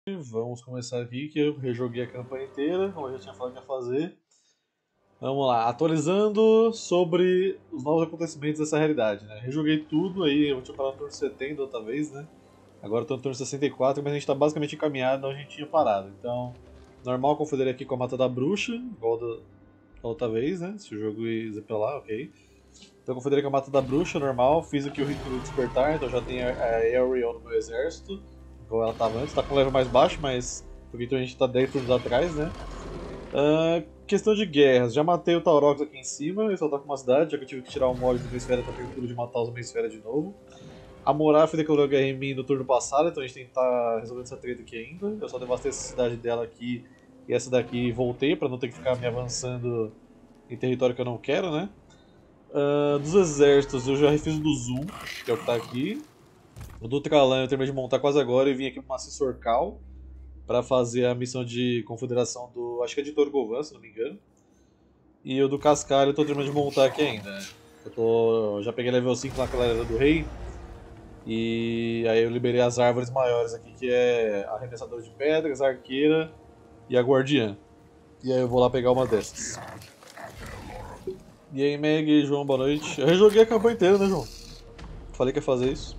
Vamos começar aqui, que eu rejoguei a campanha inteira, como eu já tinha falado que ia fazer. Vamos lá, atualizando sobre os novos acontecimentos dessa realidade, né? Rejoguei tudo aí, eu tinha parado no turno 70 da outra vez, né? Agora estou no turno 64, mas a gente está basicamente encaminhado onde a gente tinha parado. Então, normal, confederei aqui com a Mata da Bruxa, igual da outra vez, né? Se o jogo ia pra lá, ok. Então, confederei com a Mata da Bruxa, normal. Fiz aqui o Rito do Despertar, então já tem a Ariel no meu exército. Igual ela estava antes, tá com level mais baixo, mas porque então a gente tá 10 turnos atrás, né? Questão de guerras, já matei o Taurox aqui em cima, ele só tá com uma cidade, já que eu tive que tirar o mod do Hemisfério, tá permitindo de matar os Hemisfério de novo. A Moraf declarou guerra em mim no turno passado, então a gente tem que estar resolvendo essa treta aqui ainda. Eu só devastei essa cidade dela aqui e essa daqui e voltei, pra não ter que ficar me avançando em território que eu não quero, né? Dos exércitos, eu já refiz o do Zoom, que é o que tá aqui. O do Tralan eu terminei de montar quase agora e vim aqui pro Maciço Sorcal para fazer a missão de confederação do. Acho que é de Torgovan, se não me engano. E o do Cascalho eu tô terminando de montar aqui ainda. Né? Eu já peguei level 5 na Clareira do Rei. E aí eu liberei as árvores maiores aqui, que é a Arremessadora de Pedras, a Arqueira e a Guardiã. E aí eu vou lá pegar uma dessas. E aí, Meg e João, boa noite. Eu rejoguei a campanha inteira, né, João? Falei que ia fazer isso.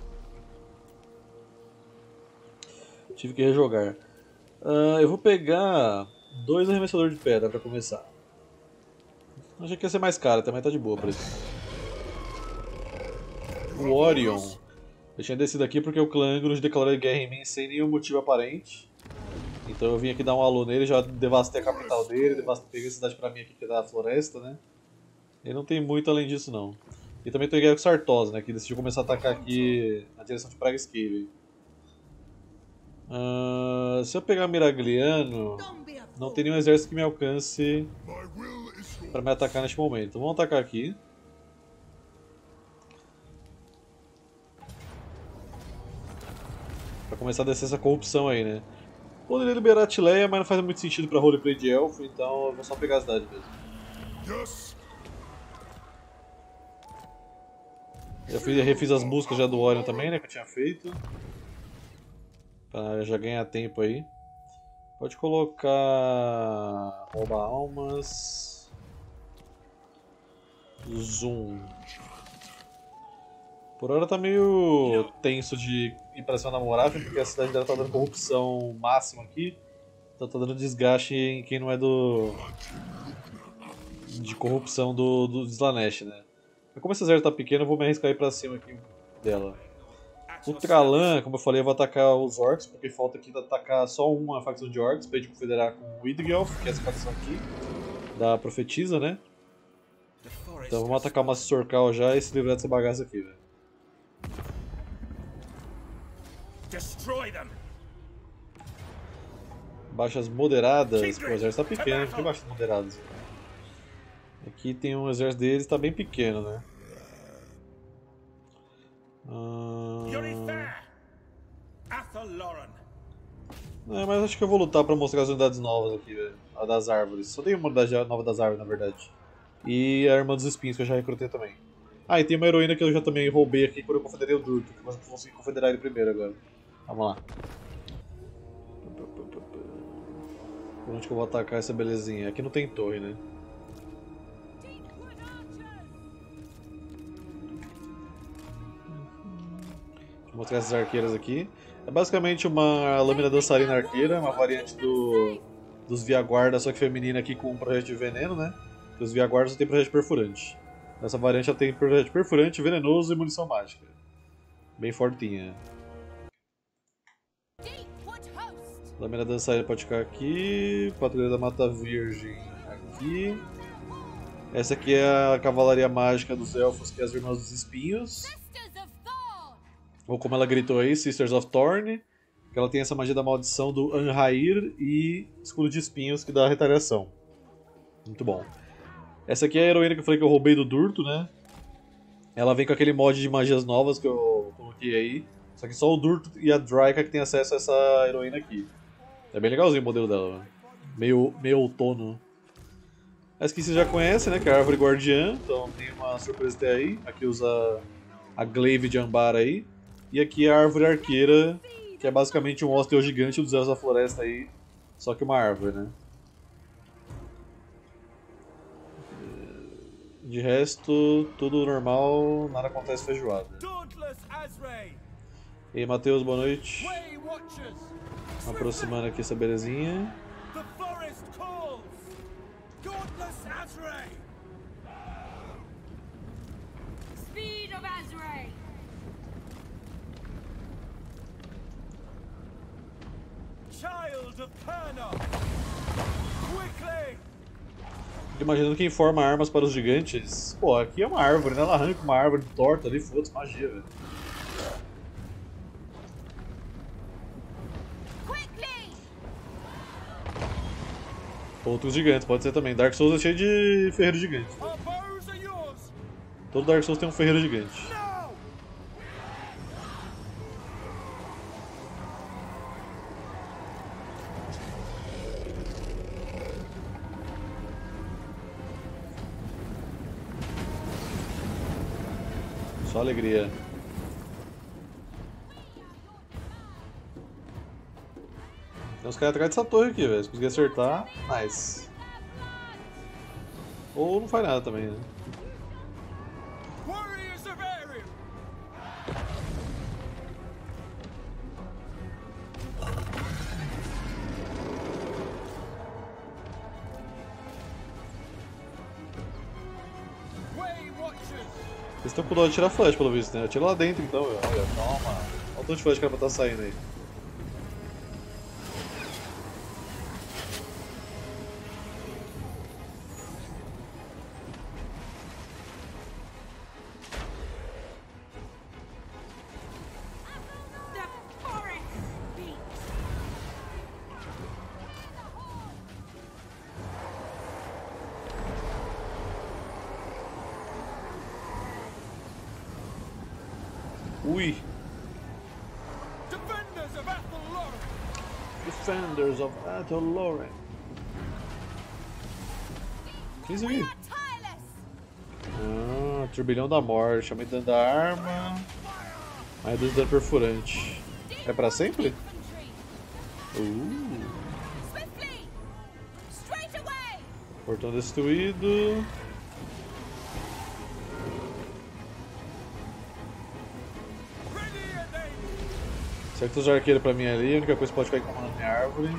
Tive que rejogar. Eu vou pegar 2 arremessadores de pedra pra começar. Achei que ia ser mais caro, também tá de boa pra isso. O Orion. Eu tinha descido aqui porque o clã Angrus declarou guerra em mim sem nenhum motivo aparente. Então eu vim aqui dar um alô nele, já devastei a capital dele, peguei a cidade pra mim aqui que é da floresta, né? E não tem muito além disso não. E também tô em guerra com Sartosa, né? Que decidiu começar a atacar aqui na direção de Praga Escape. Se eu pegar Miragliano, não tem nenhum exército que me alcance para me atacar neste momento. Vamos atacar aqui. Para começar a descer essa corrupção aí, né? Poderia liberar a Tileia, mas não faz muito sentido para roleplay de elfo, então eu vou só pegar a cidade mesmo. Eu refiz as buscas já do Orion também, né? Que eu tinha feito. Pra já ganhar tempo aí. Pode colocar. Rouba almas. Zoom. Por hora tá meio tenso de ir pra cima da Moraf, porque a cidade dela tá dando corrupção máxima aqui. Então tá dando desgaste em quem não é de corrupção do Slanesh, né? Mas como esse exército tá pequeno, eu vou me arriscar ir pra cima aqui dela. O Tralan, como eu falei, eu vou atacar os Orcs, porque falta aqui atacar só uma facção de Orcs pra gente confederar com o Idgelf, que é essa facção aqui, da Profetisa, né? Então vamos atacar uma Sorcal já e se livrar dessa bagaça aqui, velho. Baixas moderadas, pô, o exército tá pequeno, não tem baixas moderadas. Aqui tem um exército deles, tá bem pequeno, né? Mas acho que eu vou lutar pra mostrar as unidades novas aqui, velho. A das árvores. Só tem uma unidade nova das árvores, na verdade. E a Irmã dos Espinhos, que eu já recrutei também. E tem uma heroína que eu já também roubei aqui quando eu confederei o Durto, mas eu consegui confederar ele primeiro agora. Vamos lá. Por onde que eu vou atacar essa belezinha? Aqui não tem torre, né? Vou mostrar essas arqueiras aqui. É basicamente uma lâmina dançarina arqueira, uma variante dos Viaguarda, só que feminina aqui com um projeto de veneno, né? Porque os Viaguarda só tem projeto perfurante. Essa variante ela tem projeto perfurante, venenoso e munição mágica. Bem fortinha. Lâmina dançarina pode ficar aqui. Patrulha da Mata Virgem aqui. Essa aqui é a cavalaria mágica dos elfos, que é as Irmãs dos Espinhos. Ou como ela gritou aí, Sisters of Thorn. Que ela tem essa magia da maldição do Anhair e escudo de espinhos que dá retaliação. Muito bom. Essa aqui é a heroína que eu falei que eu roubei do Durto, né? Ela vem com aquele mod de magias novas que eu coloquei aí. Só que só o Durto e a Dryka que tem acesso a essa heroína aqui. É bem legalzinho o modelo dela, né? Meio outono. Essa aqui você já conhece, né? Que é a Árvore Guardiã. Então tem uma surpresa até aí. Aqui usa a Glaive de Ambar aí. E aqui é a Árvore Arqueira, que é basicamente um Osteo gigante dos Elfos da Floresta aí, só que uma árvore, né? De resto, tudo normal, nada acontece feijoada. E aí, Matheus, boa noite. Aproximando aqui essa belezinha. Imaginando quem forma armas para os gigantes. Pô, aqui é uma árvore, né? Ela arranca uma árvore torta ali, foda-se, magia, velho. Outros gigantes, pode ser também. Dark Souls é cheio de ferreiro gigante. Todo Dark Souls tem um ferreiro gigante. Só alegria. Tem uns caras atrás dessa torre aqui, velho. Se conseguir acertar, nice. Ou não faz nada também, né? Vocês estão com dó de tirar flash, pelo visto, né? Tira lá dentro então, velho. Olha, calma. Olha o tanto de flash que era pra estar saindo aí. Ui! Defenders of Athel-Loren. O que é isso aqui? Ah, turbilhão da morte. Aumenta da arma. Mais 2 dano perfurante. É pra sempre? Portão destruído. Certo os arqueiros pra mim ali, a única coisa que pode ficar incomodando minha árvore.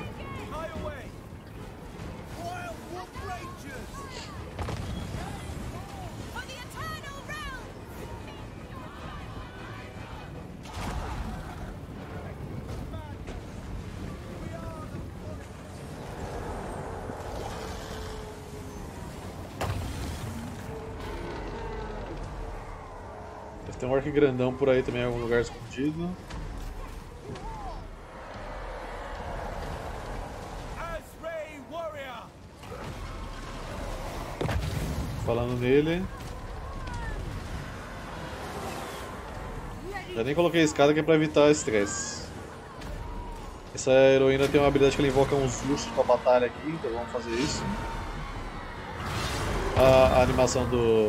Tem um arco grandão por aí também em algum lugar escondido. Falando nele. Já nem coloquei a escada que é pra evitar estresse. Essa heroína tem uma habilidade que ela invoca uns ursos pra batalha aqui, então vamos fazer isso. A animação do...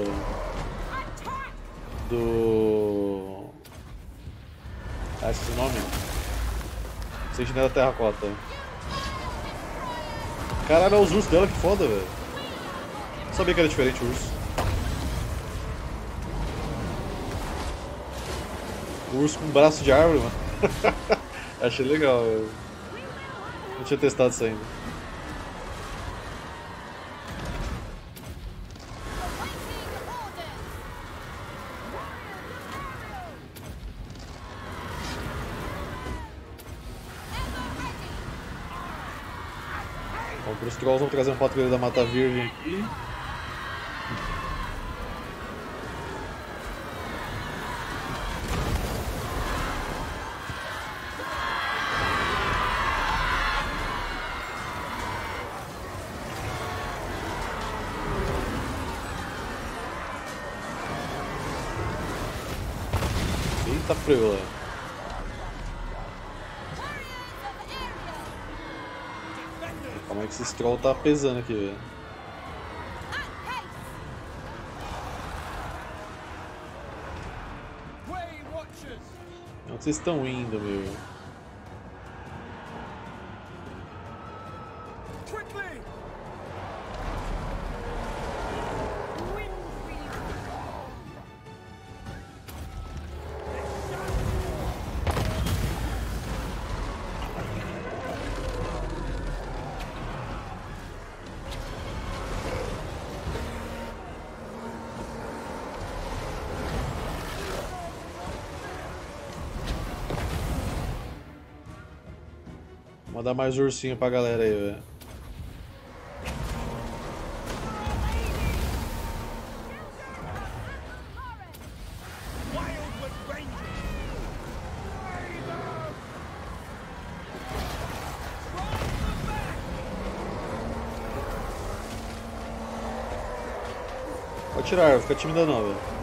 Ah, esqueci o nome. Sentinela Terracota. Caralho, é os ursos dela, que foda, velho. Não sabia que era diferente o urso. O urso com um braço de árvore, mano. Achei legal, velho. Não tinha testado isso ainda. Bom, para os trolls vamos trazer um patrulheiro da Mata Virgem aqui. Eita preula. Como é que esse scroll tá pesando aqui, velho? Onde vocês estão indo, meu? Vou mandar mais ursinho pra galera aí, velho. Pode tirar, não fica tímida não, velho.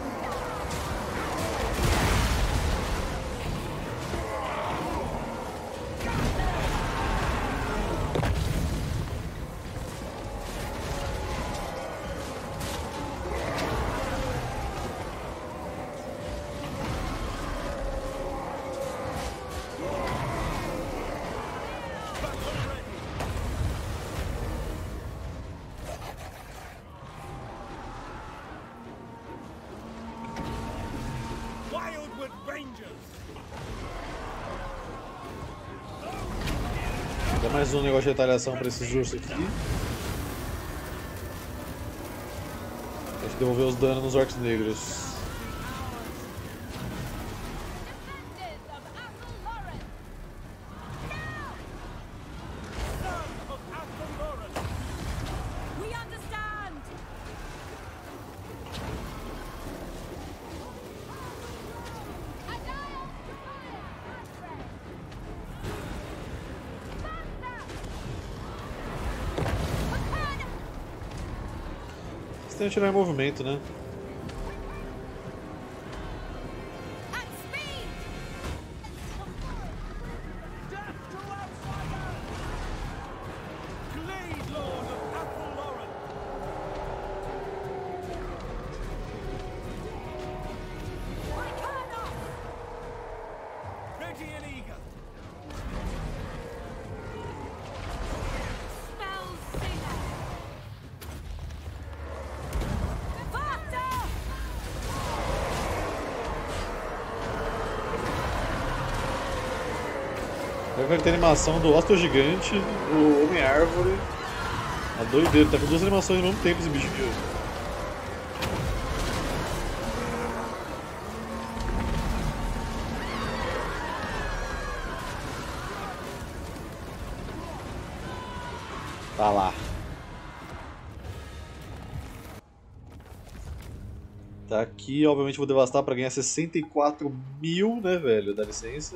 Dá mais um negócio de retaliação pra esses ursos aqui. Tem que devolver os danos nos orcs negros. Você tem que tirar em movimento, né? Vai ter a animação do Osto Gigante, do Homem-Árvore. A doideira, tá com duas animações ao mesmo tempo esse bicho aqui. Tá lá. Tá aqui, obviamente vou devastar pra ganhar 64 mil, né, velho? Dá licença.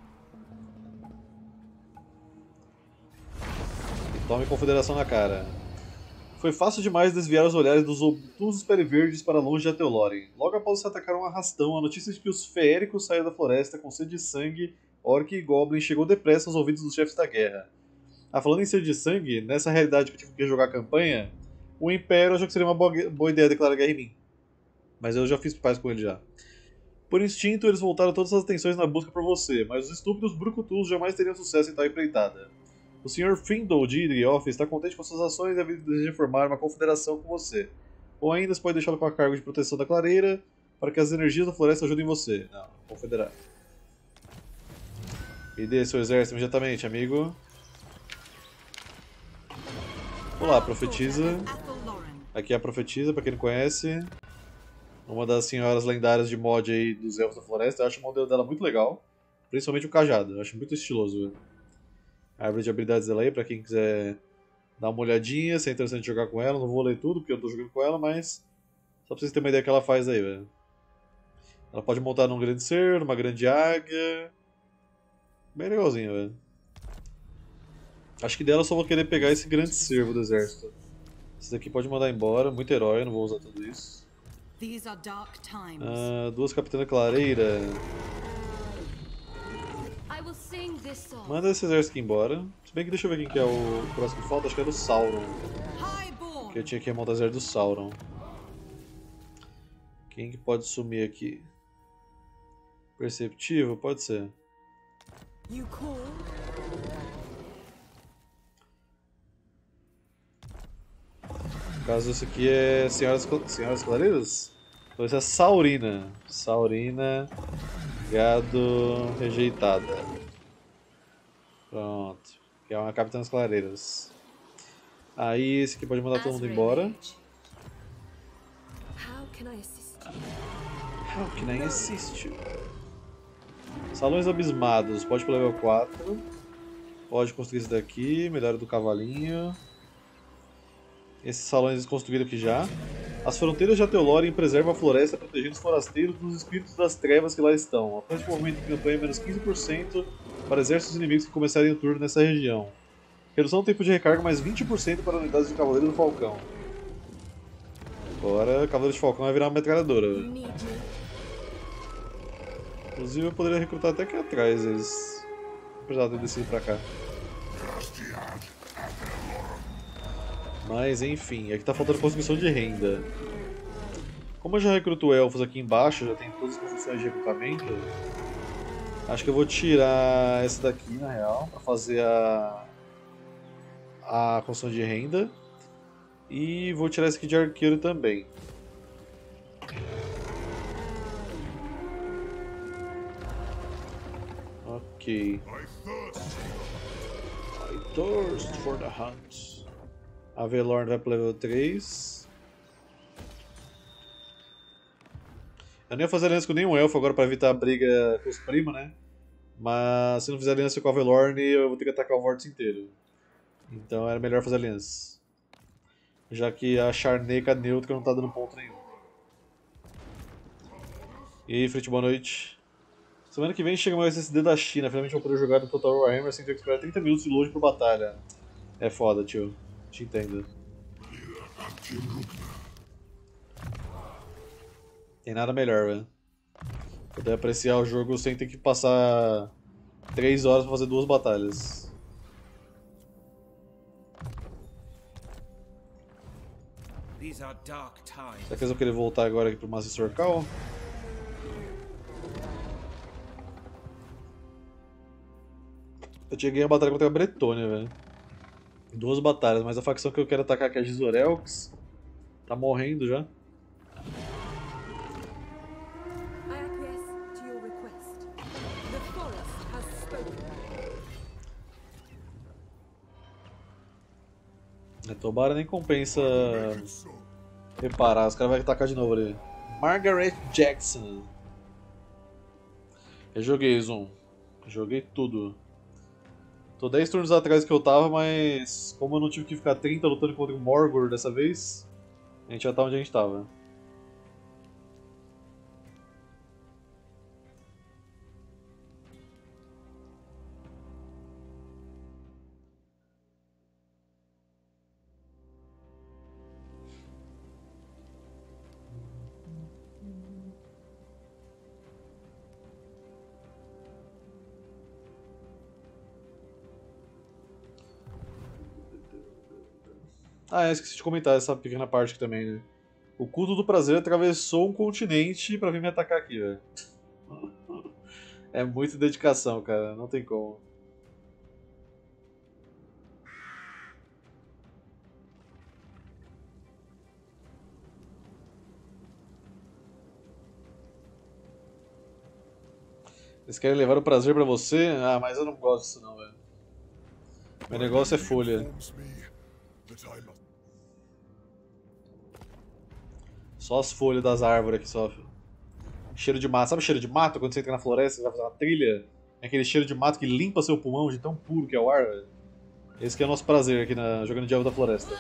Tome confederação na cara. Foi fácil demais desviar os olhares dos obtusos periverdes para longe de Ateloren. Logo após se atacar um arrastão, a notícia de que os feéricos saíram da floresta com sede de sangue, orc e goblin chegou depressa aos ouvidos dos chefes da guerra. Falando em sede de sangue, nessa realidade que eu tive que jogar a campanha, o Império achou que seria uma boa ideia declarar guerra em mim. Mas eu já fiz paz com ele já. Por instinto, eles voltaram todas as atenções na busca por você, mas os estúpidos brucutus jamais teriam sucesso em tal empreitada. O Sr. Findle de Idrioff está contente com suas ações e deseja formar uma confederação com você. Ou ainda você pode deixá-lo com a cargo de proteção da clareira para que as energias da floresta ajudem você. Não, confederar. Me dê seu exército imediatamente, amigo. Olá, profetisa. Aqui é a profetisa, para quem não conhece. Uma das senhoras lendárias de mod aí dos Elfos da Floresta. Eu acho o modelo dela muito legal. Principalmente o cajado, eu acho muito estiloso, velho. A árvore de habilidades dela aí, pra quem quiser dar uma olhadinha, se é interessante jogar com ela. Não vou ler tudo, porque eu tô jogando com ela, mas só pra vocês terem uma ideia do que ela faz aí, velho. Ela pode montar num grande ser, numa grande águia. Bem legalzinho, velho. Acho que dela eu só vou querer pegar esse grande cervo do exército. Esse daqui pode mandar embora, muito herói, não vou usar tudo isso. Duas capitãs clareira. Manda esse exército aqui embora. Se bem que deixa eu ver quem que é o próximo que falta, acho que é do Sauron. Que eu tinha que montar o exército do Sauron. Quem que pode sumir aqui? Perceptivo? Pode ser. caso, esse aqui é Senhoras Clareiras? Então esse é Saurina. Saurina, gado rejeitada. Pronto. Que é uma Capitã das Clareiras. Aí esse aqui pode mandar todo mundo embora. How can I assist you? Salões abismados, pode ir pro level 4. Pode construir esse daqui, melhora do cavalinho. Esses salões construíram aqui já. As fronteiras de Atelorien preservam a floresta, protegendo os forasteiros dos espíritos das trevas que lá estão. Alcance de movimento de campanha menos 15% para exércitos inimigos que começarem o turno nessa região. Redução do tempo de recarga mais 20% para unidades de Cavaleiro do Falcão. Agora, Cavaleiro de Falcão vai virar uma metralhadora. Inclusive, eu poderia recrutar até aqui atrás eles. Apesar de eu descer pra cá. Mas, enfim, aqui tá faltando construção de renda. Como eu já recruto elfos aqui embaixo, já tem todas as construções de recrutamento. Acho que eu vou tirar essa daqui, na real, pra fazer a construção de renda. E vou tirar esse aqui de arqueiro também. Ok. I thirst for the hunt. A Velorn vai pro level 3. Eu nem ia fazer aliança com nenhum elfo agora pra evitar a briga com os primos, né? Mas se não fizer aliança com a Velorn, eu vou ter que atacar o Vortex inteiro. Então era melhor fazer aliança. Já que a Charneca neutra não tá dando ponto nenhum. E aí, Frit, boa noite. Semana que vem chega meu SSD da China. Finalmente vou poder jogar no Total Warhammer sem ter que esperar 30 minutos de load por batalha. É foda, tio. Te entendo. Tem nada melhor, velho. Poder apreciar o jogo sem ter que passar 3 horas pra fazer 2 batalhas. Será que eles vão querer voltar agora aqui pro Master Sorcal? Eu tinha ganho a batalha contra a Bretônia, velho. 2 batalhas, mas a facção que eu quero atacar aqui é a Gisorelx. Tá morrendo já. Tobara nem compensa reparar, os caras vão atacar de novo ali. Margaret Jackson. Eu joguei Zoom. Joguei tudo. Tô 10 turnos atrás que eu tava, mas como eu não tive que ficar 30 lutando contra o Morgor dessa vez, a gente já tá onde a gente tava. Ah, esqueci de comentar essa pequena parte aqui também, né? O culto do prazer atravessou um continente pra vir me atacar aqui, velho. É muita dedicação, cara. Não tem como. Eles querem levar o prazer pra você? Ah, mas eu não gosto disso não, velho. Meu negócio é folha. Só as folhas das árvores aqui só. Cheiro de mato. Sabe o cheiro de mato? Quando você entra na floresta e vai fazer uma trilha? É aquele cheiro de mato que limpa seu pulmão de tão puro que é o ar, velho. Esse que é o nosso prazer aqui jogando Diabo da Floresta.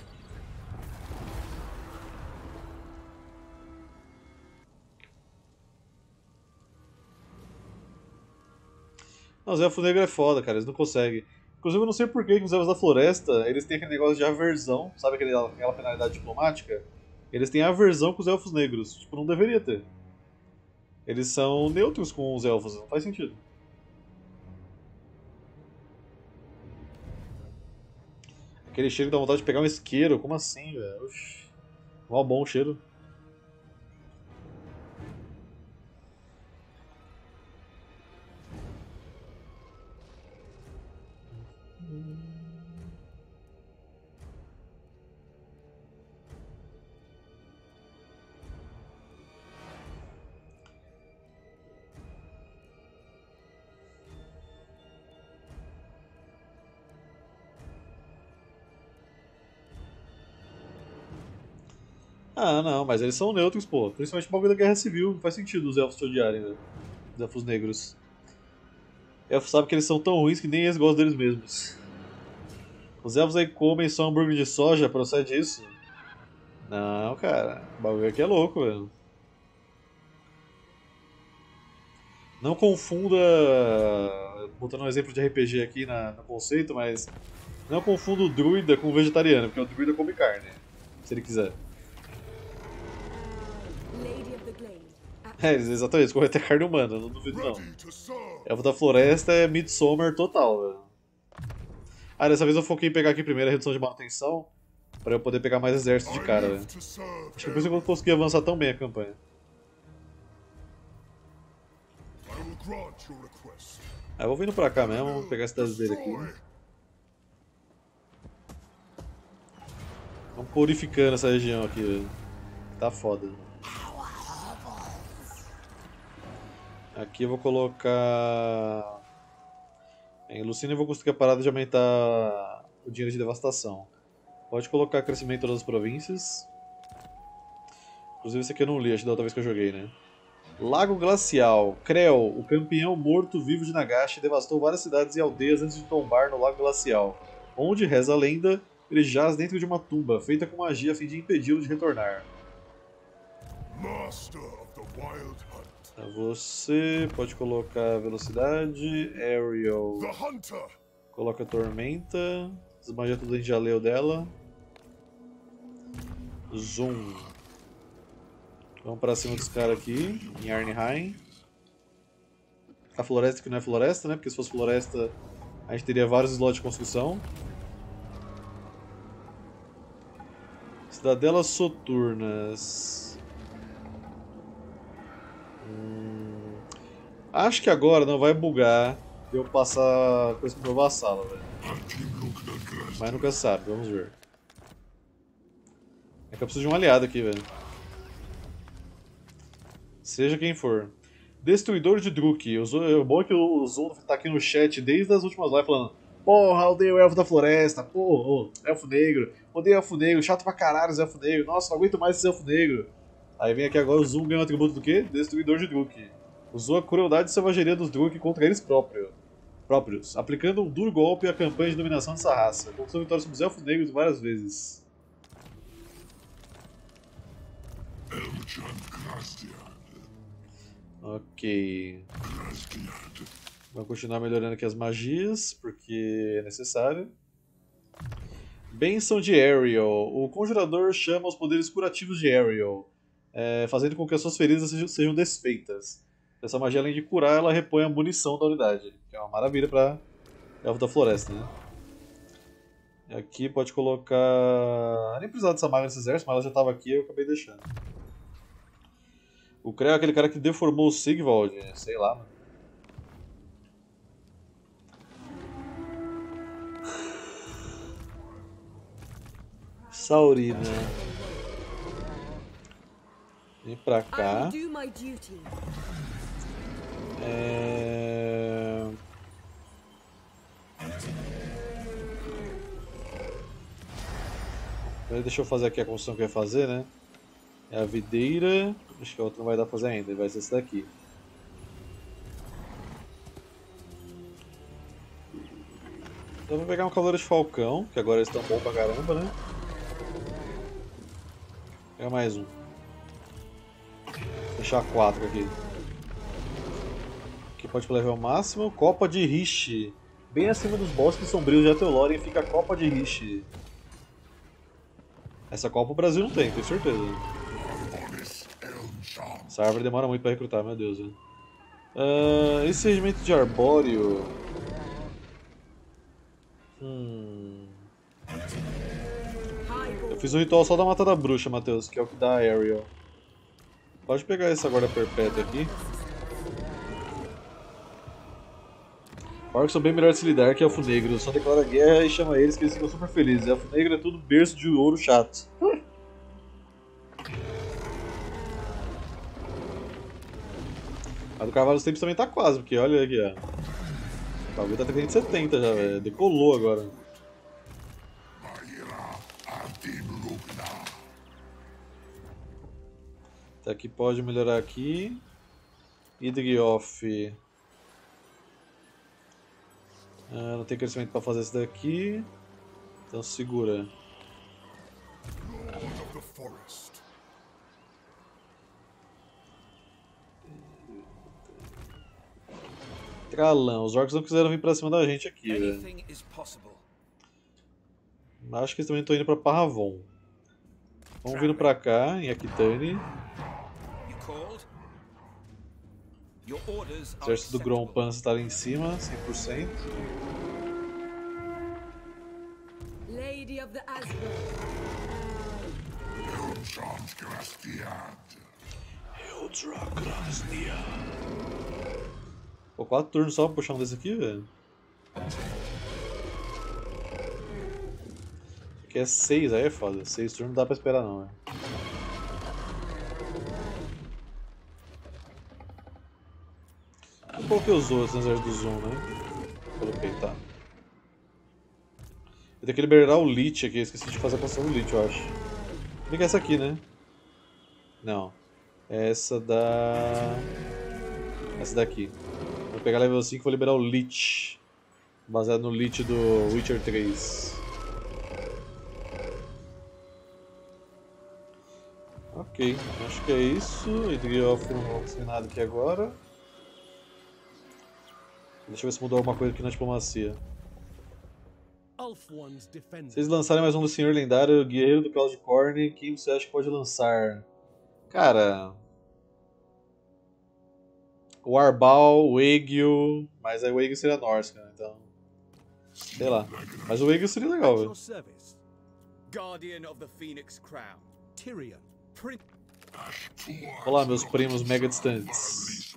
Não, os Elfos Negros é foda, cara. Eles não conseguem. Inclusive, eu não sei por que os Elfos da Floresta, eles têm aquele negócio de aversão. Sabe aquela penalidade diplomática? Eles têm aversão com os Elfos Negros. Tipo, não deveria ter. Eles são neutros com os Elfos. Não faz sentido. Aquele cheiro que dá vontade de pegar um isqueiro. Como assim, velho? Oxi. Mó bom o cheiro. Ah, não, mas eles são neutros, pô. Principalmente o bagulho da Guerra Civil. Não faz sentido os elfos te odiarem, velho. Os elfos negros. Elfos sabem que eles são tão ruins que nem eles gostam deles mesmos. Os elfos aí comem só hambúrguer de soja, procede isso? Não, cara. O bagulho aqui é louco, velho. Não confunda, botando um exemplo de RPG aqui no conceito, mas não confunda o druida com o vegetariano, porque o druida come carne, se ele quiser. É, exatamente, eles comem até carne humana, não duvido não. Elfo da Floresta é Midsommar total, velho. Ah, dessa vez eu foquei em pegar aqui primeiro a redução de manutenção, pra eu poder pegar mais exército de cara, velho. Acho que por isso que eu consegui avançar tão bem a campanha. Ah, eu vou vindo pra cá mesmo, vou pegar a cidade dele aqui. Vamos purificando essa região aqui, velho. Tá foda. Aqui eu vou colocar... Em Lucina eu vou conseguir a parada de aumentar o dinheiro de devastação. Pode colocar crescimento em todas as províncias. Inclusive esse aqui eu não li, acho que da outra vez que eu joguei, né? Lago Glacial. Creu, o campeão morto-vivo de Nagashi, devastou várias cidades e aldeias antes de tombar no Lago Glacial, onde, reza a lenda, ele jaz dentro de uma tumba, feita com magia a fim de impedi-lo de retornar. Você pode colocar velocidade, aerial, coloca tormenta, desmagia tudo em jaleu dela, zoom. Vamos pra cima dos caras aqui, em Arnheim. A floresta que não é floresta, né? Porque se fosse floresta a gente teria vários slots de construção. Cidadelas Soturnas. Acho que agora não vai bugar de eu passar coisa pro meu vassalo, velho. Mas nunca se sabe, vamos ver. É que eu preciso de um aliado aqui, velho. Seja quem for. Destruidor de Druk. O bom é que o Zoom tá aqui no chat desde as últimas lives falando: porra, odeio o Elfo da Floresta, porra, Elfo Negro, odeio Elfo Negro, chato pra caralho esse Elfo Negro, nossa, não aguento mais esse Elfo Negro. Aí vem aqui agora o Zoom ganha o atributo do quê? Destruidor de Druk. Usou a crueldade e selvageria dos Druk contra eles próprios, aplicando um duro golpe à campanha de dominação dessa raça. Conquistou vitórias sobre os Elfos Negros várias vezes. Ok. Vamos continuar melhorando aqui as magias, porque é necessário. Benção de Ariel. O conjurador chama os poderes curativos de Ariel, fazendo com que as suas feridas sejam desfeitas. Essa magia, além de curar, ela repõe a munição da unidade, que é uma maravilha para Elfo da Floresta, né? E aqui pode colocar... Eu nem precisava dessa maga nesse exército, mas ela já estava aqui e eu acabei deixando. O Creu é aquele cara que deformou o Sigvald, sei lá, mano. Saurina. Vem pra cá. Deixa eu fazer aqui a construção que eu ia fazer, né? É a videira. Acho que a outra não vai dar pra fazer ainda, vai ser esse daqui. Então eu vou pegar um cavaleiro de falcão, que agora eles estão bons pra caramba, né? Vou pegar mais um. Vou fechar 4 aqui. Aqui pode ir pro level máximo. Copa de Rishi. Bem acima dos bosques sombrios de Atelorien fica a Copa de Rishi. Essa Copa o Brasil não tem, tenho certeza. Essa árvore demora muito pra recrutar, meu Deus. Esse regimento de arbóreo... Eu fiz um ritual só da Mata da Bruxa, Matheus, que é o que dá a Ariel. Pode pegar essa guarda perpétua aqui. Orcs são bem melhores de se lidar que Elfo Negro. Só declara guerra e chama eles que eles ficam super felizes. Elfo Negro é tudo berço de ouro chato. A do Cavalo dos Tempos também tá quase, porque olha aqui, ó. O bagulho tá 370 já, velho. Decolou agora. Daqui pode melhorar aqui. Idrioth. Não tem crescimento para fazer isso daqui. Então segura. Tralão, os orcs não quiseram vir pra cima da gente aqui, velho. Acho que eles também estão indo pra Parravon. Vamos vindo pra cá, em Aquitânia. O exército do Grompan está ali em cima, 100%. Lady of the Pô, 4 turnos só pra puxar um desse aqui, velho. Aqui é 6, aí é foda. 6 turnos não dá pra esperar não, velho. Eu coloquei os outros no exército do Zoom, né? Coloquei, tá. Eu tenho que liberar o Lich aqui, eu esqueci de fazer a construção do Lich, eu acho. Vem que é essa aqui, né? Não. É essa da... Essa daqui. Vou pegar level 5 e vou liberar o Lich. Baseado no Lich do Witcher 3. Ok, acho que é isso. Idrioth não vou conseguir nada aqui agora. Deixa eu ver se mudou alguma coisa aqui na diplomacia. Se vocês lançarem mais um do Senhor Lendário, Guerreiro do Cloudcorn, quem você acha que pode lançar? Cara... O Arbal, o Egil, mas aí o Egil seria Norse, né? Então... Sei lá. Mas o Egil seria legal, velho. Olá, meus primos mega distantes.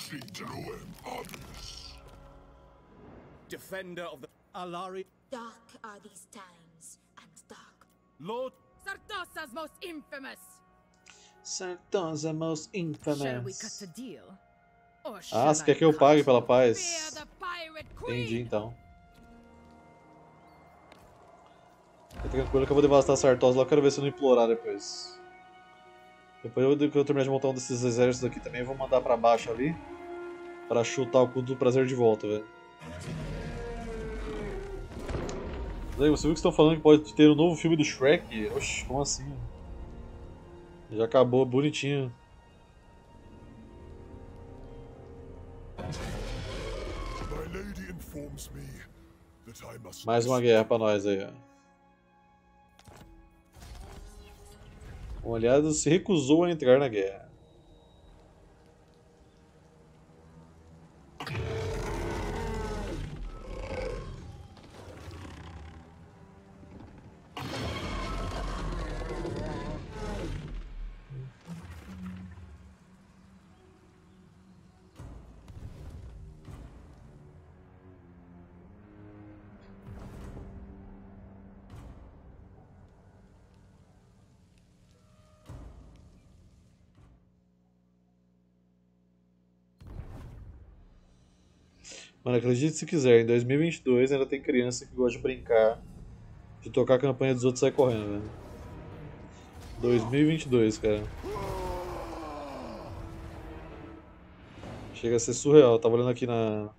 Defender of the Alari. Dark are these times, and dark. Lord Sartosa's most infamous. Sartosa most infamous. Shall we cut a deal? Ah, você quer que eu pague pela paz? Entendi, então. Fica tranquilo que eu vou devastar Sartosa lá, eu quero ver se eu não implorar depois. Depois que eu terminar de montar um desses exércitos aqui também, eu vou mandar pra baixo ali. Pra chutar o culto do prazer de volta, velho. Você viu que estão falando que pode ter um novo filme do Shrek? Oxi, como assim? Já acabou, bonitinho. Mais uma guerra pra nós aí, ó. Um aliado se recusou a entrar na guerra. Mano, acredite se quiser, em 2022 ainda tem criança que gosta de brincar, de tocar a campanha dos outros e sair correndo, velho. 2022, cara. Chega a ser surreal, eu tava olhando aqui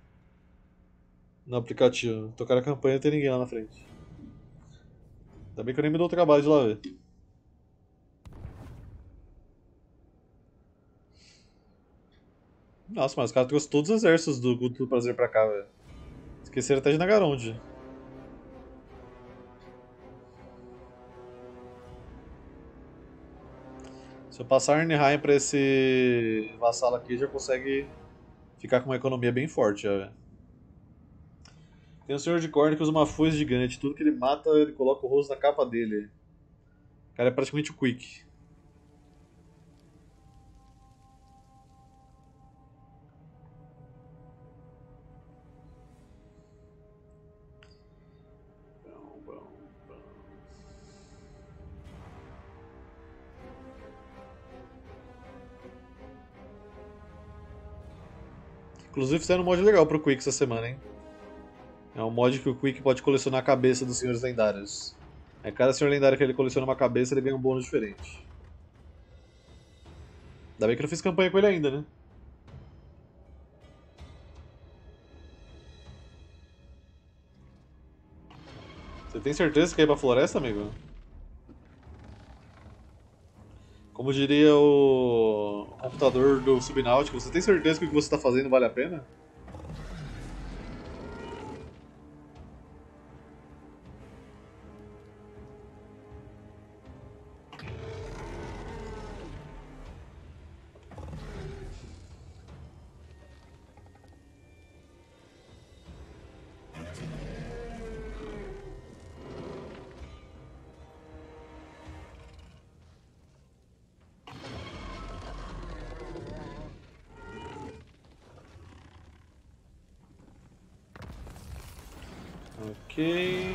no aplicativo. Tocar a campanha e não tem ninguém lá na frente. Ainda bem que eu nem me dou o trabalho de lá ver. Nossa, mas os caras trouxeram todos os exércitos do Culto do Prazer pra cá, velho. Esqueceram até de Nagaronde. Se eu passar Arnheim pra esse vassalo aqui, já consegue ficar com uma economia bem forte, já, velho. Tem um senhor de corne que usa uma foice gigante. Tudo que ele mata, ele coloca o rosto na capa dele. O cara é praticamente o Quick. Inclusive fizeram um mod legal pro Quick essa semana, hein? É um mod que o Quick pode colecionar a cabeça dos senhores lendários. Aí cada senhor lendário que ele coleciona uma cabeça, ele ganha um bônus diferente. Ainda bem que eu não fiz campanha com ele ainda, né? Você tem certeza que quer ir pra floresta, amigo? Como diria o computador do Subnáutico, você tem certeza que o que você está fazendo vale a pena? Ok.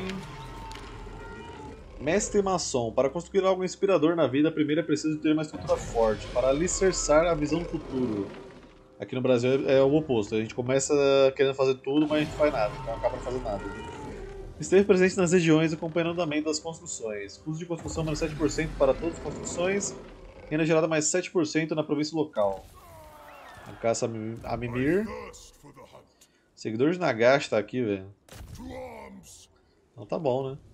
Mestre maçom. Para construir algo inspirador na vida, primeiro é preciso ter uma estrutura forte, para alicerçar a visão do futuro. Aqui no Brasil é o oposto. A gente começa querendo fazer tudo, mas a gente não faz nada, então acaba não fazendo nada. Esteve presente nas regiões acompanhando o andamento das construções. Custo de construção menos 7% para todas as construções. Renda gerada mais 7% na província local. A caça a Mimir. Seguidor de Nagash tá aqui, velho. Então tá bom, né?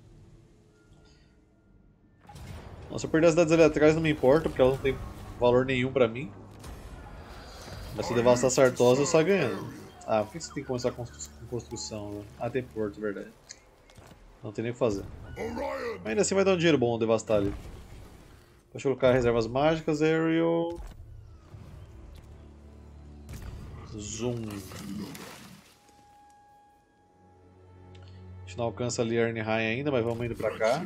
Nossa, se eu perder as cidades ali atrás não me importa, porque elas não tem valor nenhum pra mim. Mas se eu devastar Sartosa, eu saio ganhando. Ah, por que você tem que começar com construção? Né? Ah, tem porto, verdade. Não tem nem o que fazer. Mas ainda assim vai dar um dinheiro bom devastar ali. Deixa eu colocar reservas mágicas, Ariel. Zoom. A gente não alcança ali Arnheim ainda, mas vamos indo pra cá.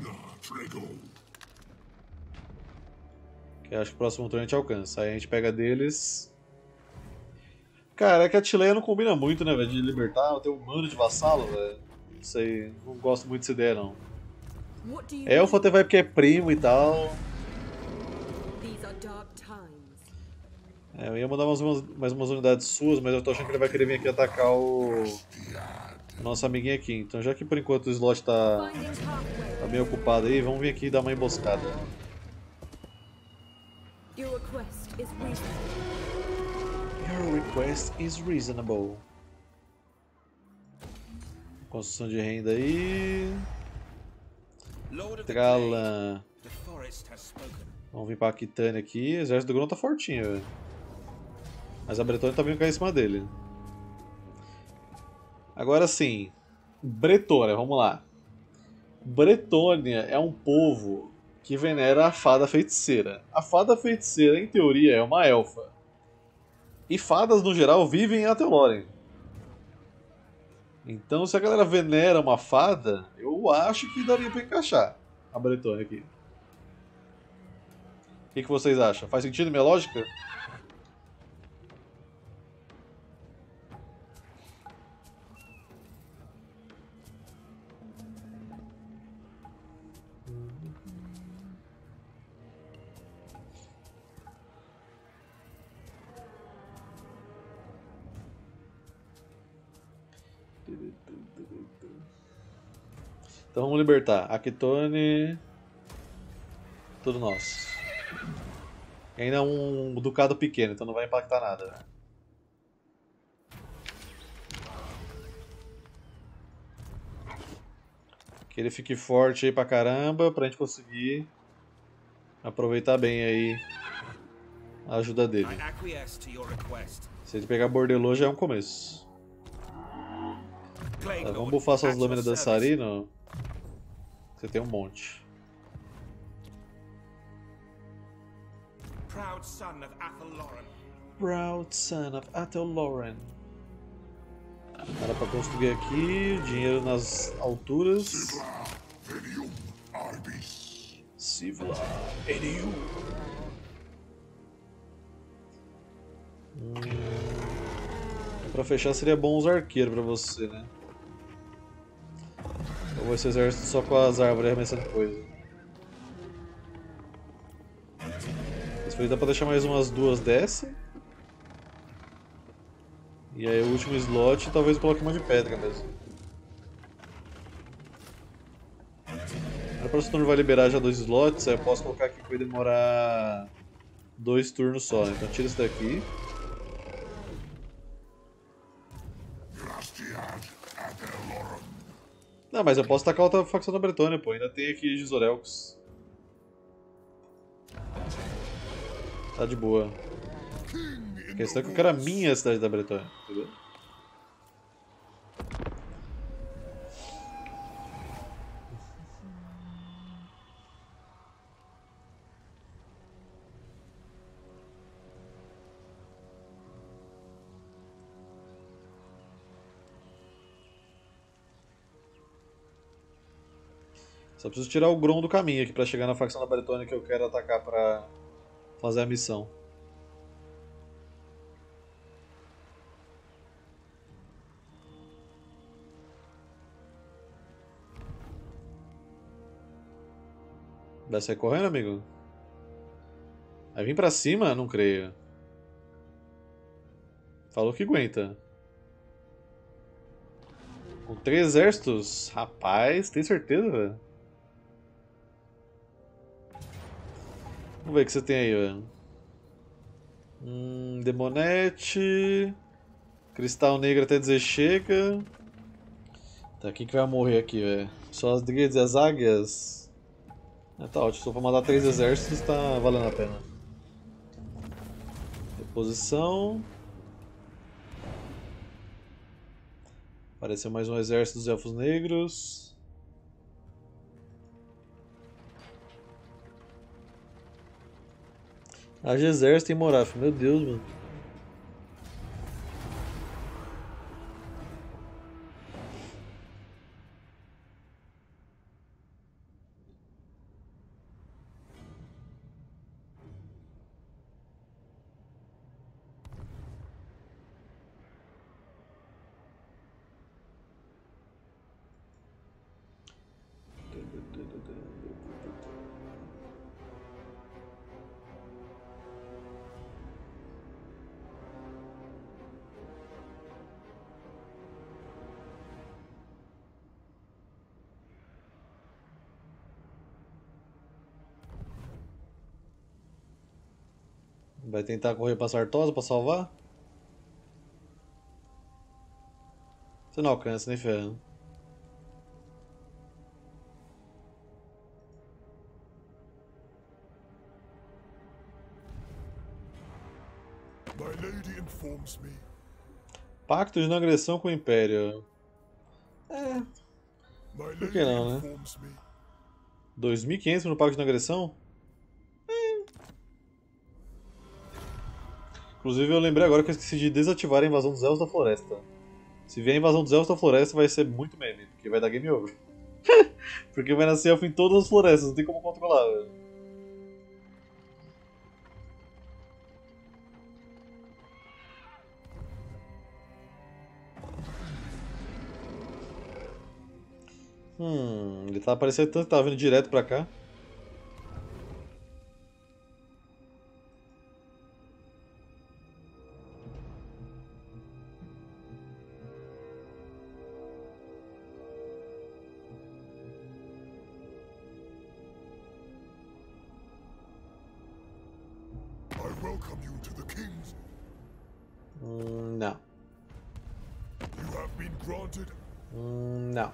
Que acho que o próximo turno a gente alcança. Aí a gente pega deles. Cara, é que a Tileia não combina muito, né, velho? De libertar, ter um mano de vassalo, velho. Não sei, não gosto muito dessa ideia, não. Elfo até vai porque é primo e tal. É, eu ia mandar mais umas unidades suas, mas eu tô achando que ele vai querer vir aqui atacar o nosso amiguinho aqui. Então já que por enquanto o slot tá bem ocupado aí, vamos vir aqui e dar uma emboscada. Your request is reasonable. Construção de renda aí. Tralan. Vamos vir pra Aquitânia aqui. O exército do Gron tá fortinho, velho. Mas a Bretônia tá vindo cair em cima dele. Agora sim. Bretônia, vamos lá. Bretônia é um povo que venera a fada feiticeira. A fada feiticeira, em teoria, é uma elfa. E fadas, no geral, vivem em Ateloren. Então, se a galera venera uma fada, eu acho que daria pra encaixar a Bretônia aqui. O que vocês acham? Faz sentido minha lógica? Então vamos libertar. Aquitone. Tudo nosso. E ainda é um ducado pequeno, então não vai impactar nada. Né? Que ele fique forte aí pra caramba, pra gente conseguir aproveitar bem aí a ajuda dele. Se ele pegar Bordelô já é um começo. Tá, vamos buffar suas lâminas dançarino. Você tem um monte. Proud son of Atheloren. Proud son of Atheloren. Era pra construir aqui, dinheiro nas alturas. Sivla Enium. Pra fechar seria bom os arqueiros pra você, né? Ou esse exército só com as árvores arremessando coisa. Isso aí dá pra deixar mais umas duas dessa. E aí o último slot talvez eu coloque uma de pedra mesmo. O próximo turno vai liberar já 2 slots, aí eu posso colocar aqui que vai demorar 2 turnos só, então tira isso daqui. Não, mas eu posso tacar outra facção da Bretônia, pô. Ainda tem aqui Gisorelcos. Tá de boa. A questão é que eu quero a minha cidade da Bretônia, entendeu? Só preciso tirar o Grom do caminho aqui pra chegar na facção da Bretônia que eu quero atacar pra fazer a missão. Vai sair correndo, amigo? Vai vir pra cima? Não creio. Falou que aguenta. Com 3 exércitos? Rapaz, tem certeza, velho? Vamos ver o que você tem aí, velho. Demonete. Cristal negro até dizer chega. Tá, quem que vai morrer aqui, velho? Só as Dríades e as Águias? Tá ótimo, só pra mandar 3 exércitos tá valendo a pena. Reposição. Apareceu mais um exército dos Elfos Negros. Haja exército em Moraf, meu Deus, mano. Vai tentar correr pra Sartosa pra salvar? Você não alcança, nem ferro. Pacto de não agressão com o Império. Por que não, né? 2.500 no pacto de não agressão? Inclusive eu lembrei agora que eu esqueci de desativar a invasão dos Elfos da Floresta. Se vier a invasão dos Elfos da Floresta vai ser muito meme, porque vai dar game over. Porque vai nascer elfo em todas as florestas, não tem como controlar, velho. Ele tá aparecendo tanto que tava vindo direto pra cá. Não. Não.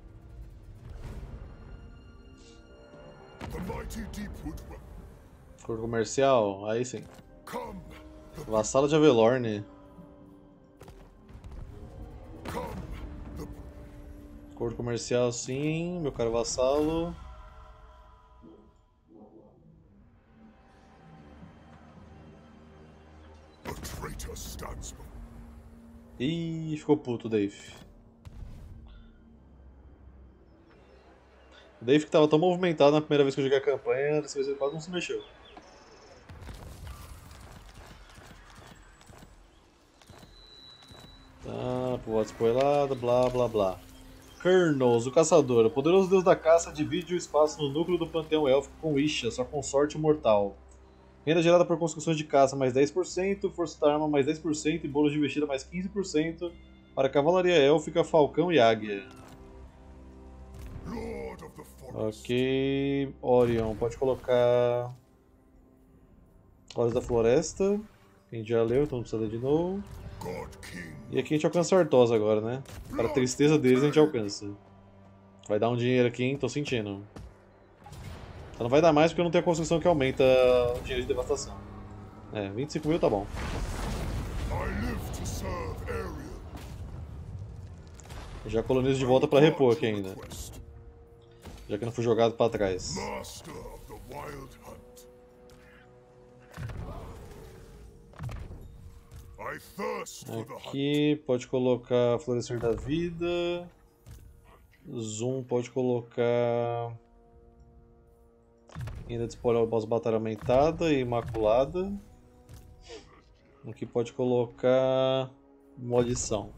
Acordo comercial? Aí sim. Vassalo de Avelorn. Acordo comercial sim, meu caro vassalo. Ih, ficou puto o Dave. O Dave que tava tão movimentado na primeira vez que eu joguei a campanha, dessa vez ele quase não se mexeu. Tá, voto spoilado, blá blá blá. Kurnos, o caçador. O poderoso deus da caça divide o espaço no núcleo do panteão élfico com Isha, sua consorte mortal. Renda gerada por construções de caça mais 10%, força da arma mais 10% e bônus de investida mais 15% para cavalaria élfica, falcão e águia. Ok, Orion, pode colocar Olhos da Floresta. A gente já leu, então não precisa ler de novo. E aqui a gente alcança a Artosa agora, né? Para a tristeza deles a gente alcança. Vai dar um dinheiro aqui, hein? Tô sentindo. Só não vai dar mais porque eu não tenho a construção que aumenta o dinheiro de devastação. É, 25 mil tá bom. Já colonizo de volta para repor aqui ainda. Já que não fui jogado para trás. Aqui pode colocar Florescer da Vida. Zoom pode colocar. Ainda de spoiler boss batalha aumentada e imaculada. Aqui pode colocar Molição.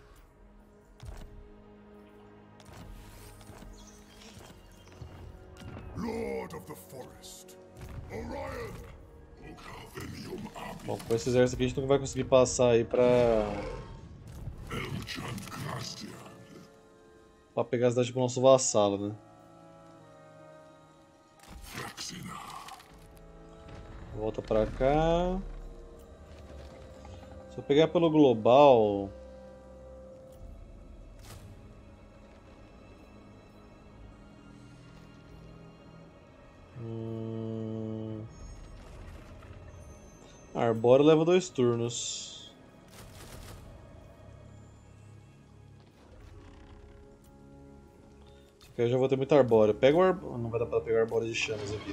Lord of the Forest, Orion. Bom, com esse exército aqui a gente não vai conseguir passar aí pra pegar a cidade pro nosso vassalo, né? Volta pra cá. Se eu pegar pelo global... Arbora leva 2 turnos. Só que eu já vou ter muita arbórea. Pega o não vai dar pra pegar arbórea de chamas aqui.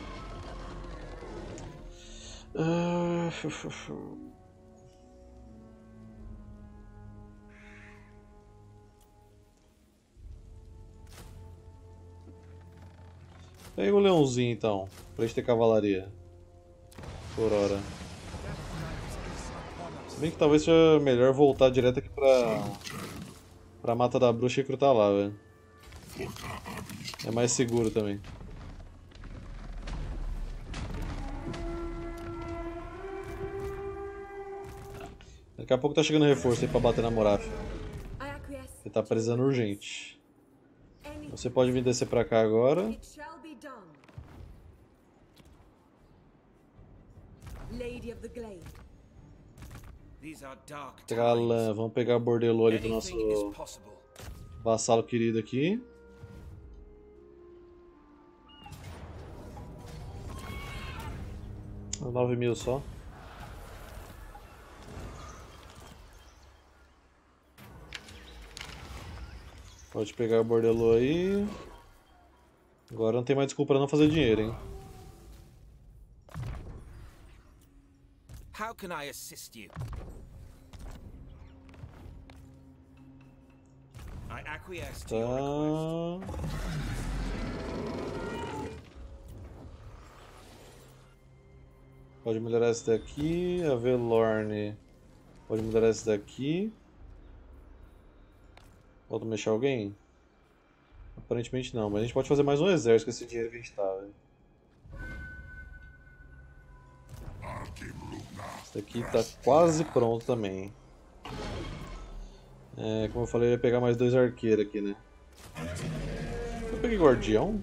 Pega o leãozinho então, pra gente ter cavalaria. Por hora. Se bem que talvez seja melhor voltar direto aqui pra Mata da Bruxa e recrutar lá, velho. É mais seguro também. Daqui a pouco tá chegando reforço aí pra bater na Morafia. Ele tá precisando urgente. Você pode vir descer pra cá agora. Lady of the Glade. Galã, vamos pegar a Bordelô ali do nosso vassalo querido aqui. Uns 9 mil só. Pode pegar o Bordelô aí. Agora não tem mais desculpa pra não fazer dinheiro, hein? How can I assist you? I acquiesce to your request. Tá. Pode melhorar esse daqui. A Velorne pode melhorar esse daqui. Falta mexer alguém? Aparentemente não, mas a gente pode fazer mais um exército com esse dinheiro que a gente tá, velho. Esse daqui tá quase pronto também. É, como eu falei, eu ia pegar mais 2 arqueiros aqui, né? Eu peguei guardião?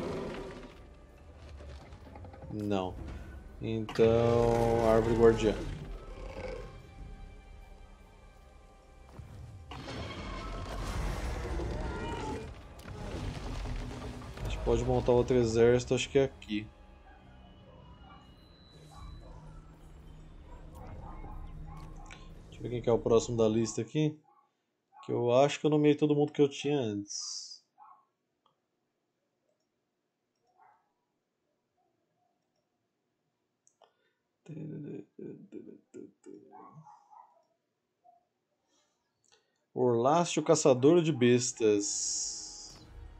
Não. Então, árvore guardiã. A gente pode montar outro exército, acho que é aqui. Deixa eu ver quem que é o próximo da lista aqui. Que eu acho que eu nomeei todo mundo que eu tinha antes. Orlácio, caçador de bestas.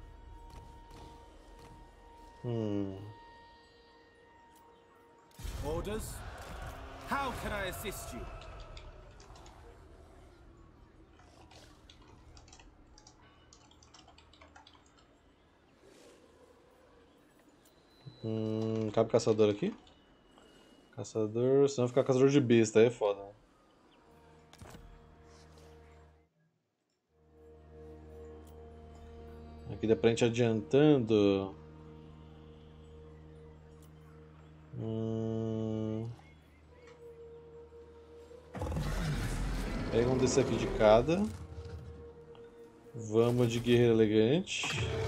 Orders? How can I assist you? Cabe caçador aqui? Caçador, senão ficar caçador de besta, aí é foda. Aqui dá pra gente adiantando. Pega um desse aqui de cada. Vamos de guerreiro elegante.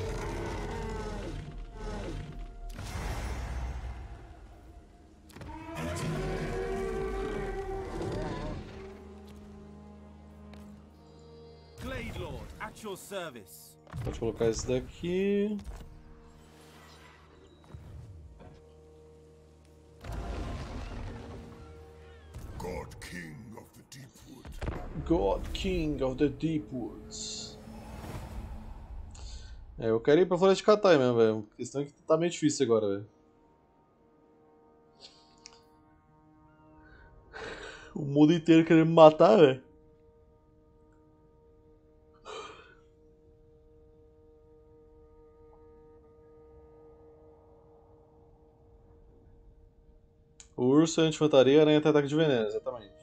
Glade Lord, at your service. Pode colocar esse daqui. God King of the Deepwood. God King of the Deepwoods. Eu quero ir pra Floresta de Katai mesmo, velho. A questão é que tá meio difícil agora, velho. O mundo inteiro querendo me matar, velho. O urso é anti-infantaria, aranha tem ataque de veneno, exatamente.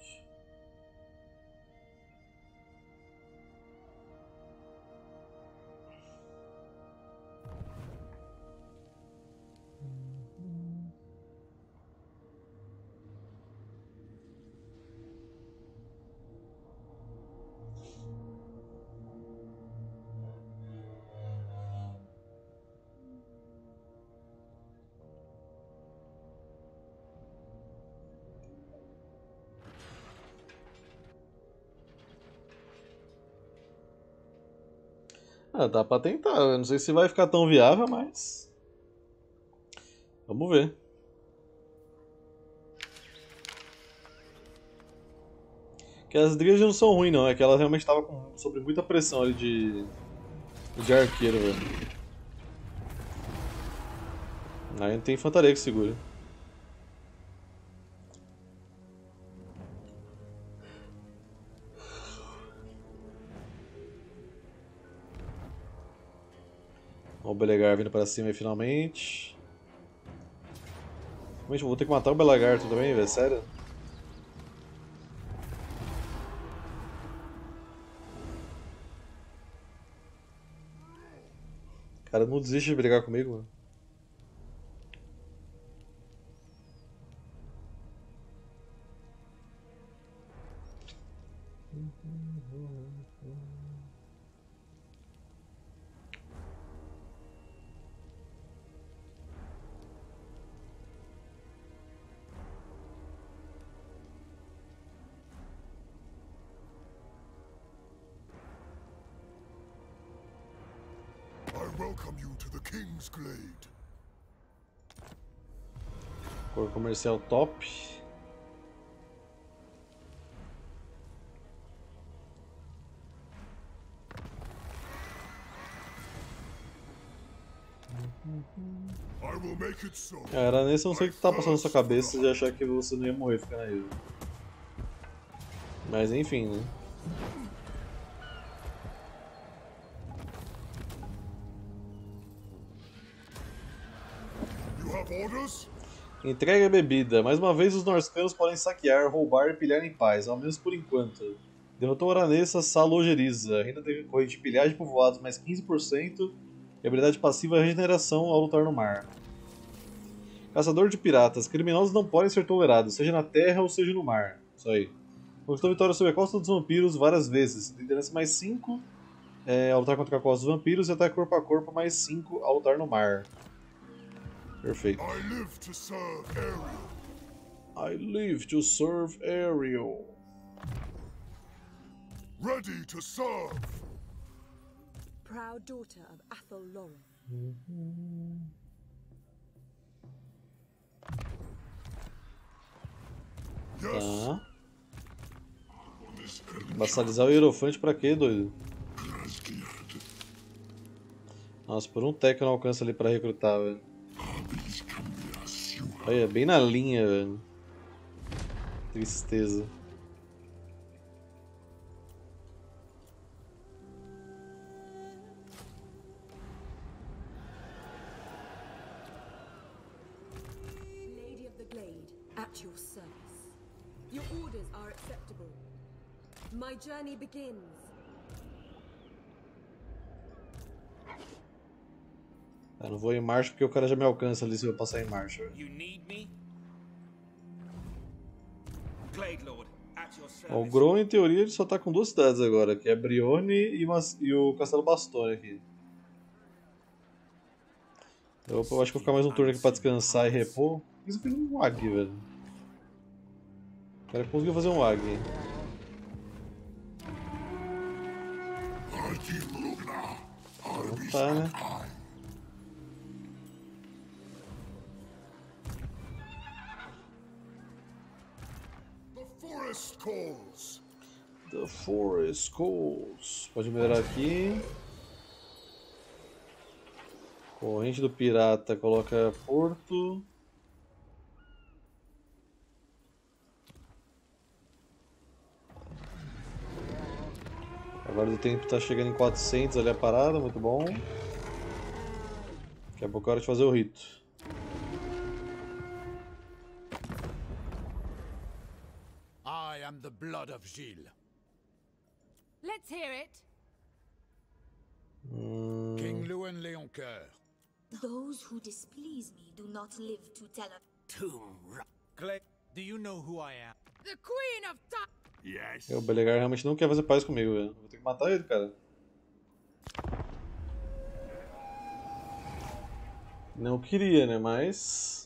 Ah, dá pra tentar. Eu não sei se vai ficar tão viável, mas. Vamos ver. Que as Dríades não são ruins, não. É que ela realmente tava sob muita pressão ali de arqueiro, velho. Aí não tem infantaria que segura. Ó, o Belegar vindo pra cima aí finalmente. Realmente, eu vou ter que matar o Belagarto também, velho, sério? Cara, não desiste de brigar comigo, mano. I welcome you to the King's Glade. Cor comercial top. I will make it so. Cara, nesse eu não sei o que tá passando na sua cabeça de achar que você não ia morrer ficando aí. Mas enfim, né? You have orders? Entregue a bebida. Mais uma vez os Norscanos podem saquear, roubar e pilhar em paz, ao menos por enquanto. Derrotou Aranessa Salogeriza. Renda decorrente de pilhagem de povoados mais 15% e habilidade passiva regeneração ao lutar no mar. Caçador de piratas. Criminosos não podem ser tolerados, seja na terra ou seja no mar. Isso aí. Conquistou vitória sobre a Costa dos Vampiros várias vezes. Liderança mais 5 ao lutar contra a Costa dos Vampiros e ataque corpo a corpo mais 5 ao lutar no mar. Perfeito. I live to serve Ariel. I live to serve Ariel. Ready to serve. Proud daughter of Athel Lauren. Yes. Tá. Vassalizar o Hierofante pra quê, doido? Nossa, por um tech eu não alcanço ali pra recrutar, velho. Olha, bem na linha, velho. Tristeza. Lady of the Glade, at your service. Your orders are acceptable. My journey begins. Eu não vou em marcha porque o cara já me alcança ali se eu passar em marcha. You need me? Glade Lord, at At your Ó, o service. Grom, em teoria, ele só tá com duas cidades agora, que é Brione e o Castelo Bastone aqui. Eu acho que vou ficar mais um turno aqui pra descansar e repor. Por que você fez um Wag, velho? O cara conseguiu fazer um Wag. Não tá, né? The forest calls. The Forest Calls. Pode melhorar aqui. Corrente do Pirata, coloca Porto. Agora o tempo tá chegando em 400 ali a parada, muito bom. Daqui a pouco é hora de fazer o rito. I am the blood of Gilles. Let's hear it. King Louis Leoncoeur. Those who displease me do not live to tell a... Clay, do you know who I am? The Queen of Yes. O Belegar realmente não quer fazer paz comigo, velho. Vou ter que matar ele, cara. Não queria, né? Mas...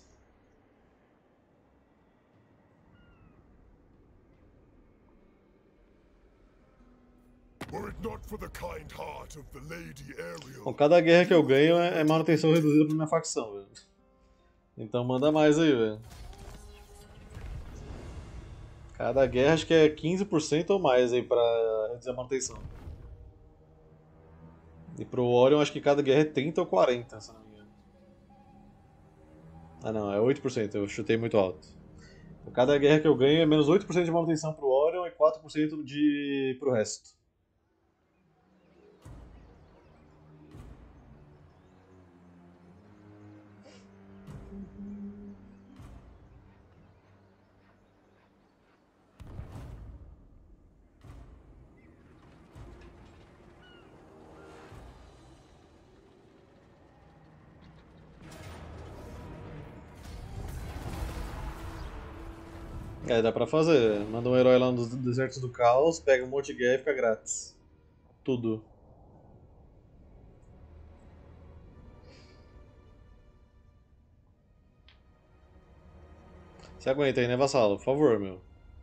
Were it not for the kind heart of the Lady Bom, Ariel, cada guerra que eu ganho é manutenção reduzida pra minha facção, velho. Então manda mais aí, velho. Cada guerra acho que é 15% ou mais aí pra reduzir a manutenção. E pro Orion acho que cada guerra é 30 ou 40, se não me engano. Ah não, é 8%, eu chutei muito alto. Então, cada guerra que eu ganho é menos 8% de manutenção pro Orion e 4% pro resto. É, dá pra fazer. Manda um herói lá nos desertos do caos, pega um monte de guerra e fica grátis. Tudo. Você aguenta aí, né, vassalo? Por favor, meu.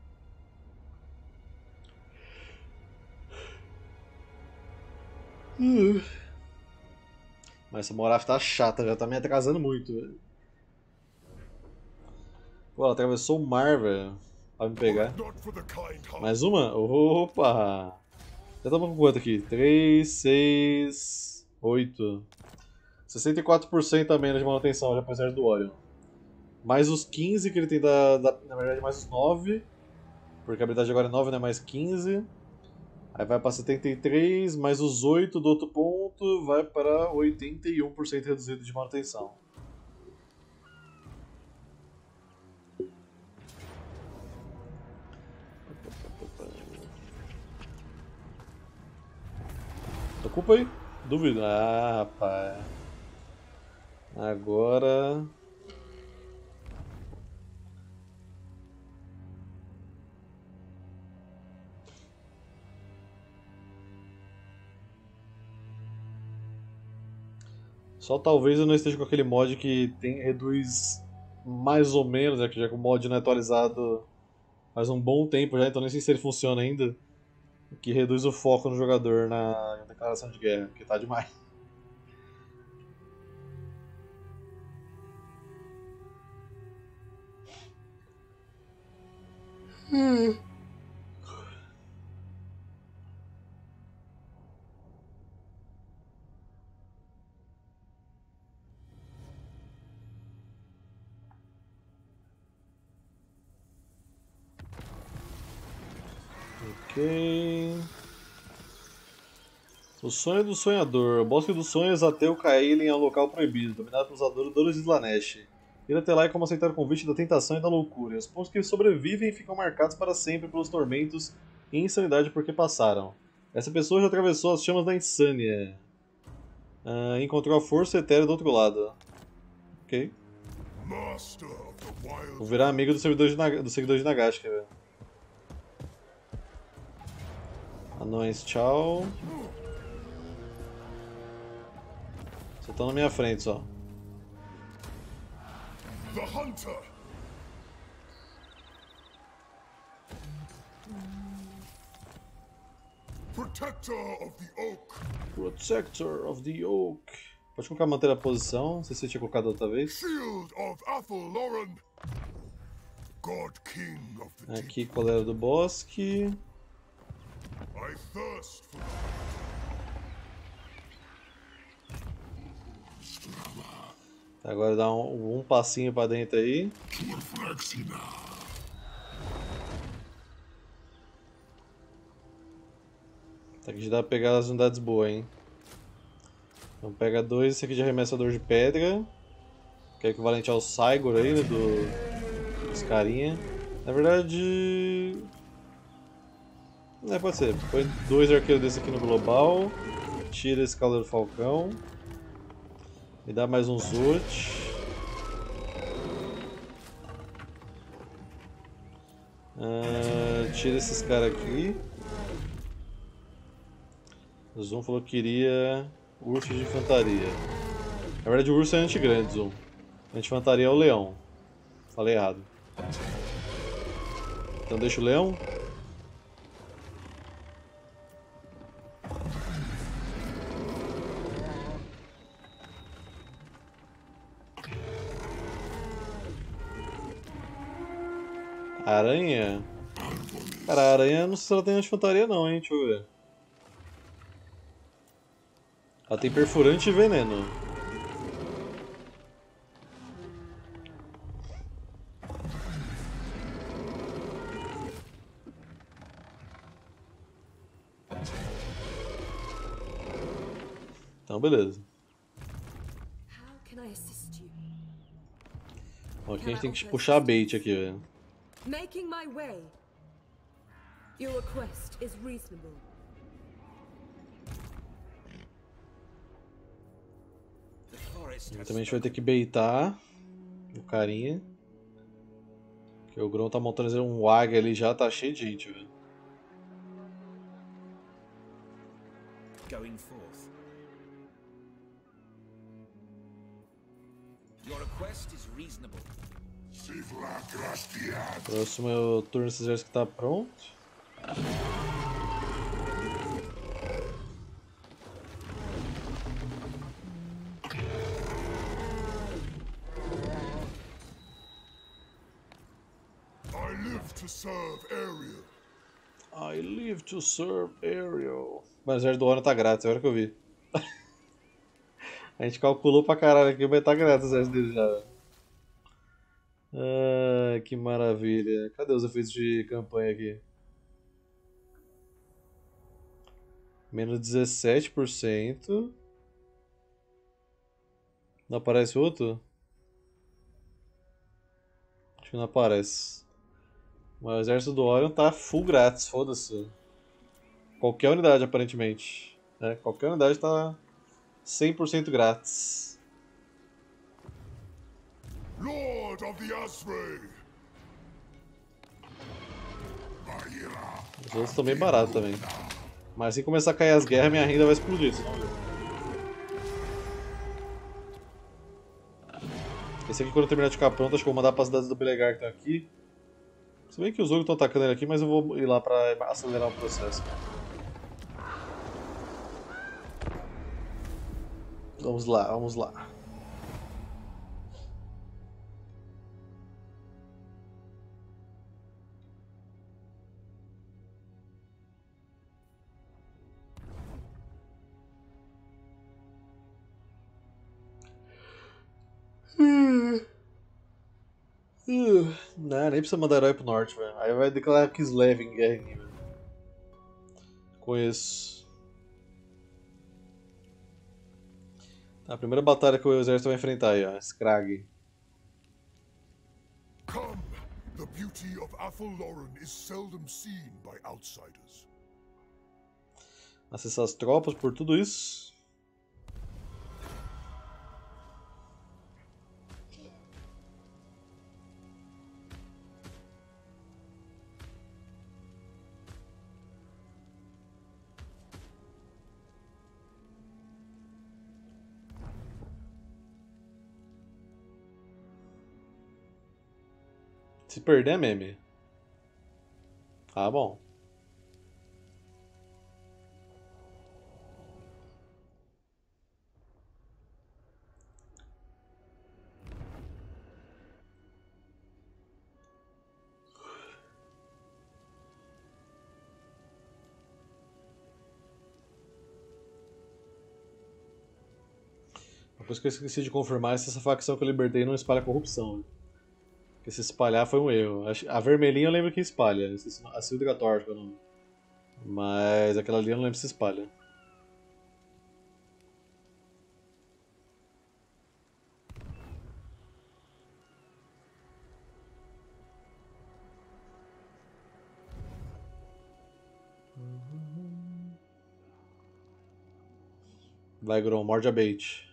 Mas essa Moraf tá chata, já tá me atrasando muito, velho. Pô, ela atravessou o mar, velho. Pra me pegar. not for the kind heart. Mais uma? Opa! Já estamos com quanto aqui? 3, 6, 8. 64% a menos de manutenção já pro exército do Orion. Mais os 15 que ele tem na verdade, mais os 9. Porque a habilidade agora é 9, né? Mais 15. Aí vai para 73, mais os 8 do outro ponto, vai para 81% reduzido de manutenção. Ocupa aí? Duvido. Ah, rapaz. Agora... Só talvez eu não esteja com aquele mod que reduz mais ou menos, né, que já que o mod não é atualizado faz um bom tempo já, então nem sei se ele funciona ainda. Que reduz o foco no jogador na declaração de guerra, que tá demais. Ok. O sonho do sonhador. O bosque dos sonhos ateu Kaelin é um local proibido, dominado pelos adoradores de Slanesh. Ir até lá é como aceitar o convite da tentação e da loucura. Os pontos que sobrevivem ficam marcados para sempre pelos tormentos e insanidade por que passaram. Essa pessoa já atravessou as chamas da insânia. Encontrou a força etérea do outro lado. Ok. Master of the wild. Vou virar amigo do seguidor de Nagash, quer ver? Anões, tchau. Só estão na minha frente só. The hunter! Protector of the Oak! Protector of the Oak. Pode colocar manter a posição, não sei se você tinha colocado outra vez. Shield of Athelloren! God King of the Deep! Aqui, Colera do Bosque. I thirst for Agora dá um passinho pra dentro aí. Aqui já dá pra pegar as unidades boas, hein? Então pega 2 esse aqui de arremessador de pedra, que é equivalente ao Cygor aí, né, dos carinha. Na verdade... pode ser. Põe 2 arqueiros desse aqui no global, tira esse Cavaleiro Falcão, me dá mais um Zut. Tira esses caras aqui. O Zoom falou que queria urso de infantaria. Na verdade o urso é anti-grande, Zoom. A infantaria é o leão. Falei errado. Então deixa o leão. Aranha? Cara, a aranha não sei se ela tem anti-infantaria não, hein? Deixa eu ver. Ela tem perfurante e veneno. Então, beleza. How can I assist you? Bom, aqui a gente tem que puxar a bait aqui, velho. Making my way. Your request is reasonable. Também a gente vai ter que baitar o carinha. Porque o Grom tá montando um águia ali já, tá cheio de gente, velho. Going forth. Your request is reasonable. Próximo turno desse exército que tá pronto. to serve Ariel. I live to serve Ariel. Mas o exército do Orion tá grátis, é a hora que eu vi. A gente calculou pra caralho aqui, mas tá grátis o exército dele já. Ah, que maravilha. Cadê os efeitos de campanha aqui? Menos 17%. Não aparece outro? Acho que não aparece. Mas o exército do Orion tá full grátis, foda-se. Qualquer unidade, aparentemente. É, qualquer unidade tá 100% grátis. Lord of the Asray. Os outros estão bem baratos também. Mas assim que começar a cair as guerras, minha renda vai explodir, senão... Esse aqui, quando eu terminar de ficar pronto, acho que eu vou mandar para as cidades do Belegar que estão aqui. Se bem que os ogros estão atacando ele aqui, mas eu vou ir lá para acelerar o processo. Vamos lá, vamos lá. Não, nem precisa mandar herói pro norte, velho. Aí vai declarar Kislev em guerra aqui, velho. Conheço. Tá, a primeira batalha que o exército vai enfrentar aí, ó. Skrag. Come, the beauty of Athelloren is seldom seen by outsiders. Acessar as tropas por tudo isso. Se perder é meme. Ah, bom. Uma coisa que eu esqueci de confirmar é se essa facção que eu libertei não espalha corrupção. Né? Porque se espalhar foi um erro. A vermelhinha eu lembro que espalha. A Sildra Torta o nome. Mas aquela ali eu não lembro se espalha. Vai, Grom, morde a bait.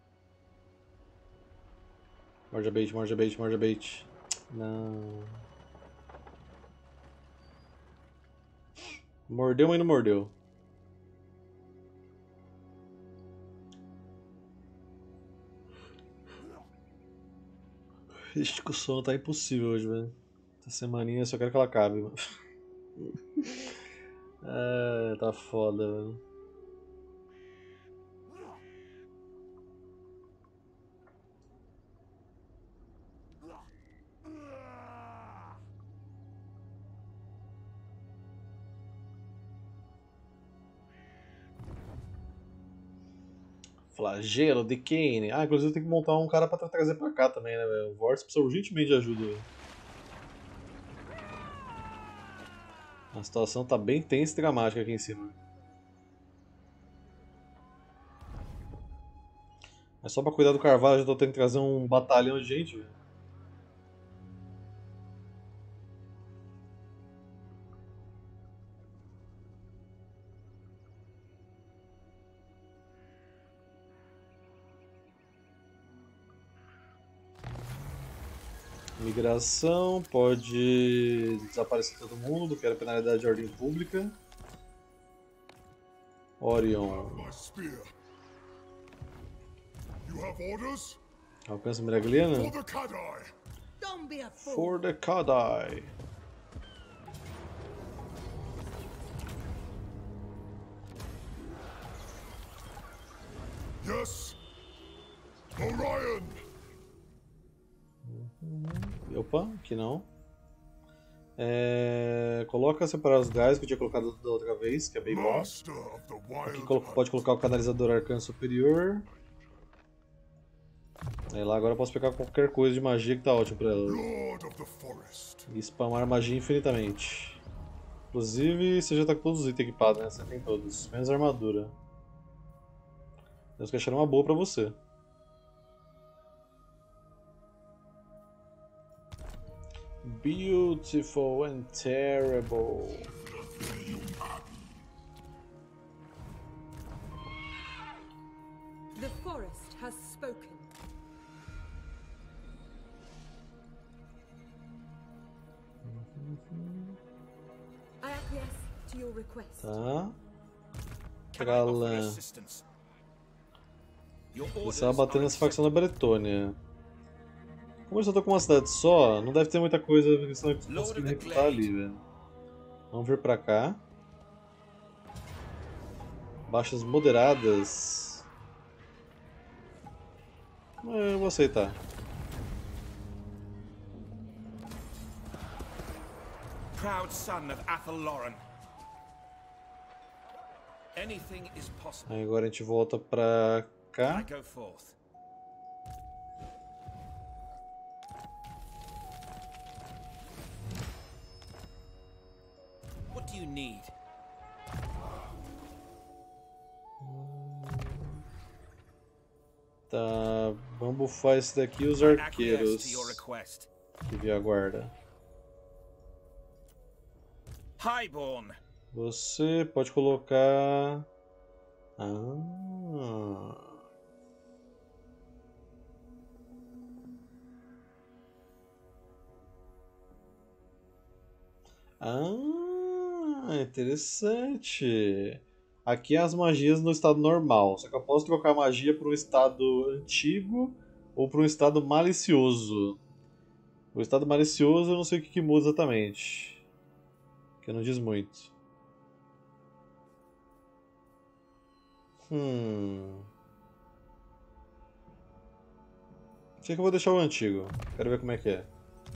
Morde a bait, morde a bait, morde a bait. Não. Mordeu, mas não mordeu. Ixi, que o sono tá impossível hoje, velho. Essa semaninha eu só quero que ela acabe, mano. É, tá foda, velho. Flagelo de Kane. Ah, inclusive tem que montar um cara pra trazer pra cá também, né, velho? O Vortex precisa urgentemente de ajuda, velho. A situação tá bem tensa e dramática aqui em cima. Mas só pra cuidar do Carvalho, eu já tô tendo que trazer um batalhão de gente, velho. Migração, pode desaparecer todo mundo, quero penalidade de ordem pública. Orion. My spear. You have orders? Alcança Miragliana? For the Kadai! Don't be a fool. For the Kadai. Yes! Orion! Opa, aqui não. Coloca separar os gás que eu tinha colocado da outra vez, que é bem bom. Master of the Aqui Wild pode colocar o canalizador arcano superior. Aí lá agora eu posso pegar qualquer coisa de magia que tá ótimo pra ela. Lord of the Forest. E spamar magia infinitamente. Inclusive, você já tá com todos os itens equipados, né? Você tem todos, menos a armadura. Deus que acharam uma boa pra você. Beautiful and terrible. The forest has spoken. I acquiesce to your request. Tá. Can I Pegar a offer lã. assistance? Your Você orders vai bater are nessa facção da acceptable. Bretônia. Como eu só tô com uma cidade só, não deve ter muita coisa que você vai conseguir recrutar ali, velho. Vamos vir pra cá. Baixas moderadas. Eu vou aceitar. Proud son of Athel Lauren. Anything is possible. Aí agora a gente volta pra I cá. go forth. What do you need? Tá, vamos bufar esse daqui e os I acquiesce arqueiros to your request. que via a guarda. Highborn. Você pode colocar... Ah... Ah, interessante. Aqui as magias no estado normal. Só que eu posso trocar a magia para um estado antigo ou para um estado malicioso. O estado malicioso eu não sei o que muda exatamente. Que não diz muito. Acho que eu vou deixar o antigo. Quero ver como é que é.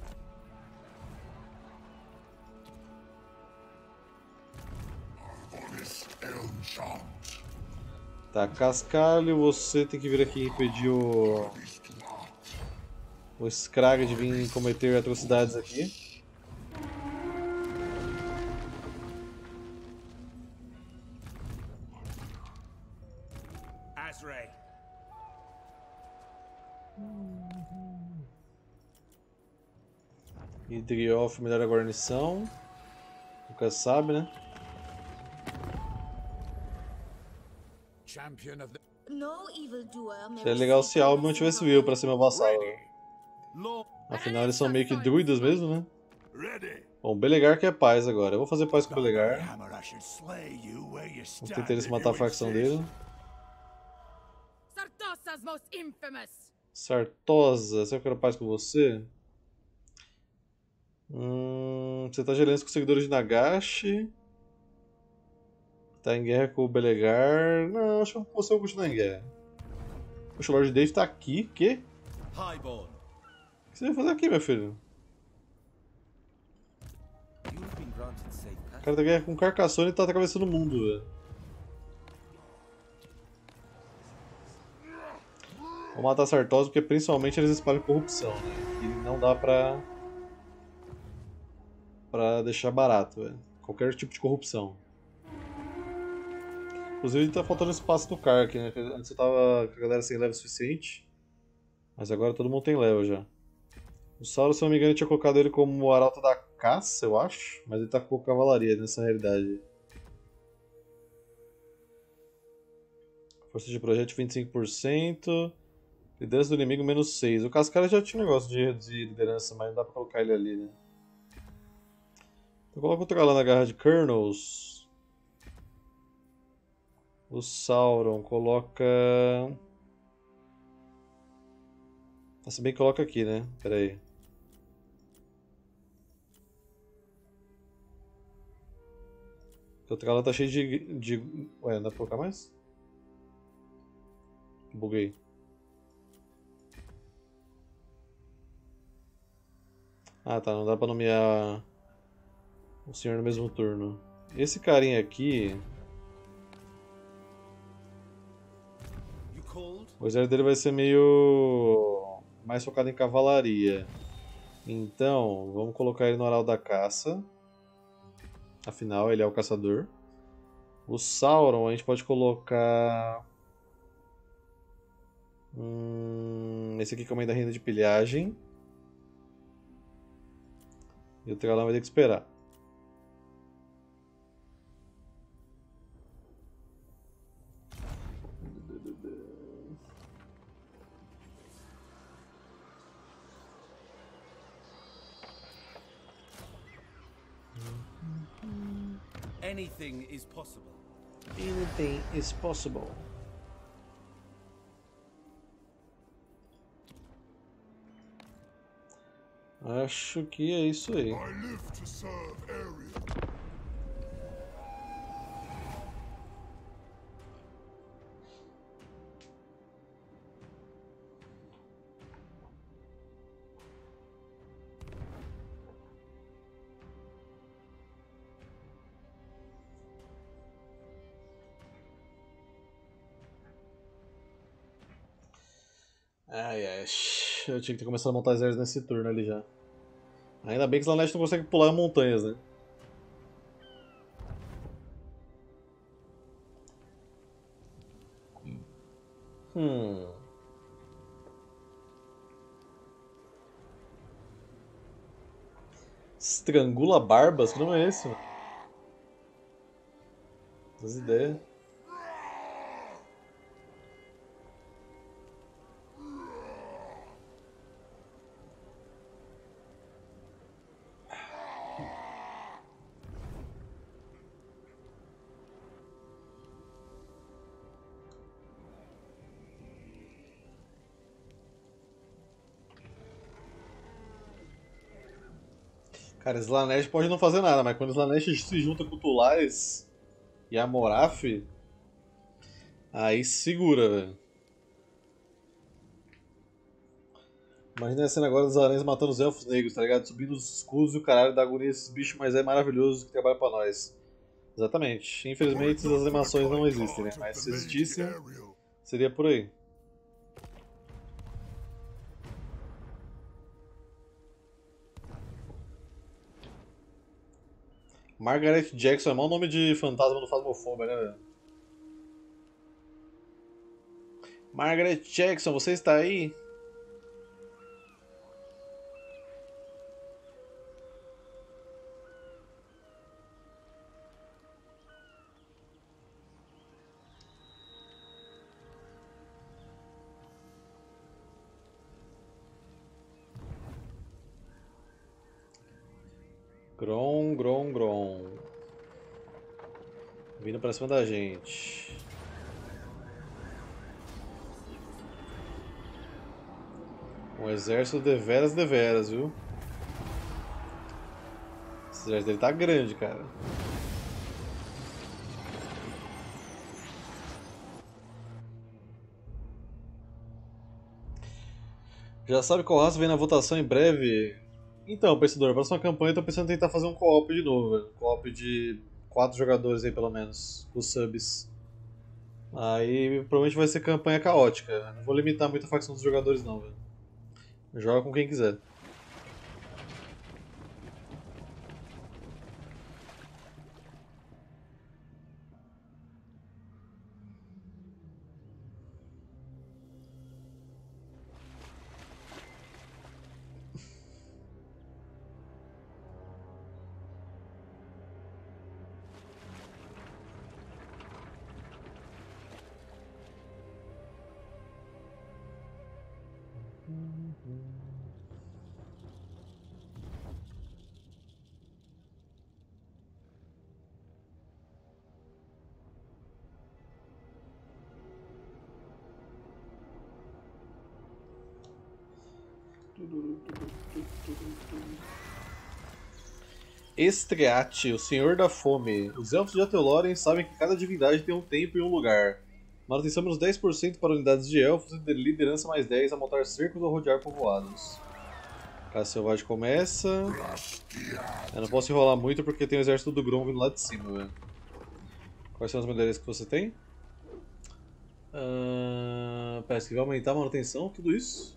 Tá, Cascalho, você tem que vir aqui e impedir o Skrag de vir cometer atrocidades aqui. Azray. Idrioth melhora a guarnição. Nunca sabe, né? Champion of the No evildoer may Seria legal se Albion receive tivesse anything Will pra ser meu vassalo. Lord. Afinal, eles são meio que druidas mesmo, né? Ready. Bom, Belegar quer paz agora. Eu vou fazer paz com o Belegar. Hammer, I should slay you where you Vou stand. tentar eles matar a facção dele. Sartosa's most infamous! Sartosa, será que eu quero paz com você? Você tá gerando com os seguidores de Nagashi. Tá em guerra com o Belegar. Não, acho que você vai continuar em guerra. Poxa, o Lord Dave tá aqui. Que? Highborn. O que você vai fazer aqui, meu filho? You've been granted safe O passage. cara tá em guerra com o Carcassonne e tá atravessando o mundo, velho. Vou matar Sartosa porque principalmente eles espalham corrupção, né? E não dá pra deixar barato, velho. Qualquer tipo de corrupção. Inclusive tá faltando espaço no Kark, né? Antes eu tava com a galera sem level suficiente. Mas agora todo mundo tem level já. O Sauron, se não me engano, tinha colocado ele como o arauto da caça, eu acho. Mas ele tá com cavalaria nessa realidade. Força de projétil 25%. Liderança do inimigo menos 6. O Cascara já tinha um negócio de reduzir liderança, mas não dá pra colocar ele ali, né? Então coloca outro galã na garra de Colonels. O Sauron coloca... Se bem que coloca aqui, né? Pera aí. O outro galã tá cheio de... Ué, não dá pra colocar mais? Buguei. Ah, tá. Não dá pra nomear o senhor no mesmo turno. Esse carinha aqui... You called? O exército dele vai ser meio... mais focado em cavalaria. Então, vamos colocar ele no Arauto da Caça. Afinal, ele é o caçador. O Sauron a gente pode colocar... esse aqui que aumenta a renda de pilhagem. E o Tralão vai ter que esperar. Anything is possible. Anything is possible. Acho que é isso aí. I live to serve Arian. Ai, ai. Eu tinha que ter começado a montar exército nesse turno ali já. Ainda bem que os Slanesh não conseguem pular montanhas, né? Estrangula barbas? Que nome é esse, mano? As ideias. Cara, Slanesh pode não fazer nada, mas quando Slanesh se junta com o Tulais e a Moraph, aí segura, velho. Imagina a cena agora dos aranhas matando os elfos negros, tá ligado? Subindo os escudos e o caralho da agonia desses bichos, mas é maravilhoso que trabalha pra nós. Exatamente. Infelizmente as animações não existem, né? Mas se existissem, seria por aí. Margaret Jackson é mau nome de fantasma do Phasmophobia, né, velho? Margaret Jackson, você está aí? Grom, Grom, Grom. Vindo pra cima da gente. Um exército deveras, viu? Esse exército dele tá grande, cara. Já sabe qual raça vem na votação em breve? Então, pensador, a próxima campanha eu tô pensando em tentar fazer um co-op de novo, velho. Co-op de 4 jogadores aí, pelo menos, os subs. Aí provavelmente vai ser campanha caótica. Não vou limitar muito a facção dos jogadores não, velho. Joga com quem quiser. Estreate, o Senhor da Fome. Os elfos de Ateloren sabem que cada divindade tem um tempo e um lugar. Manutenção menos 10% para unidades de elfos e de liderança mais 10 a montar cercos ou rodear povoados. Caça Selvagem começa. Eu não posso enrolar muito porque tem o exército do Grom vindo lá de cima, velho. Quais são as melhorias que você tem? Parece que vai aumentar a manutenção, tudo isso.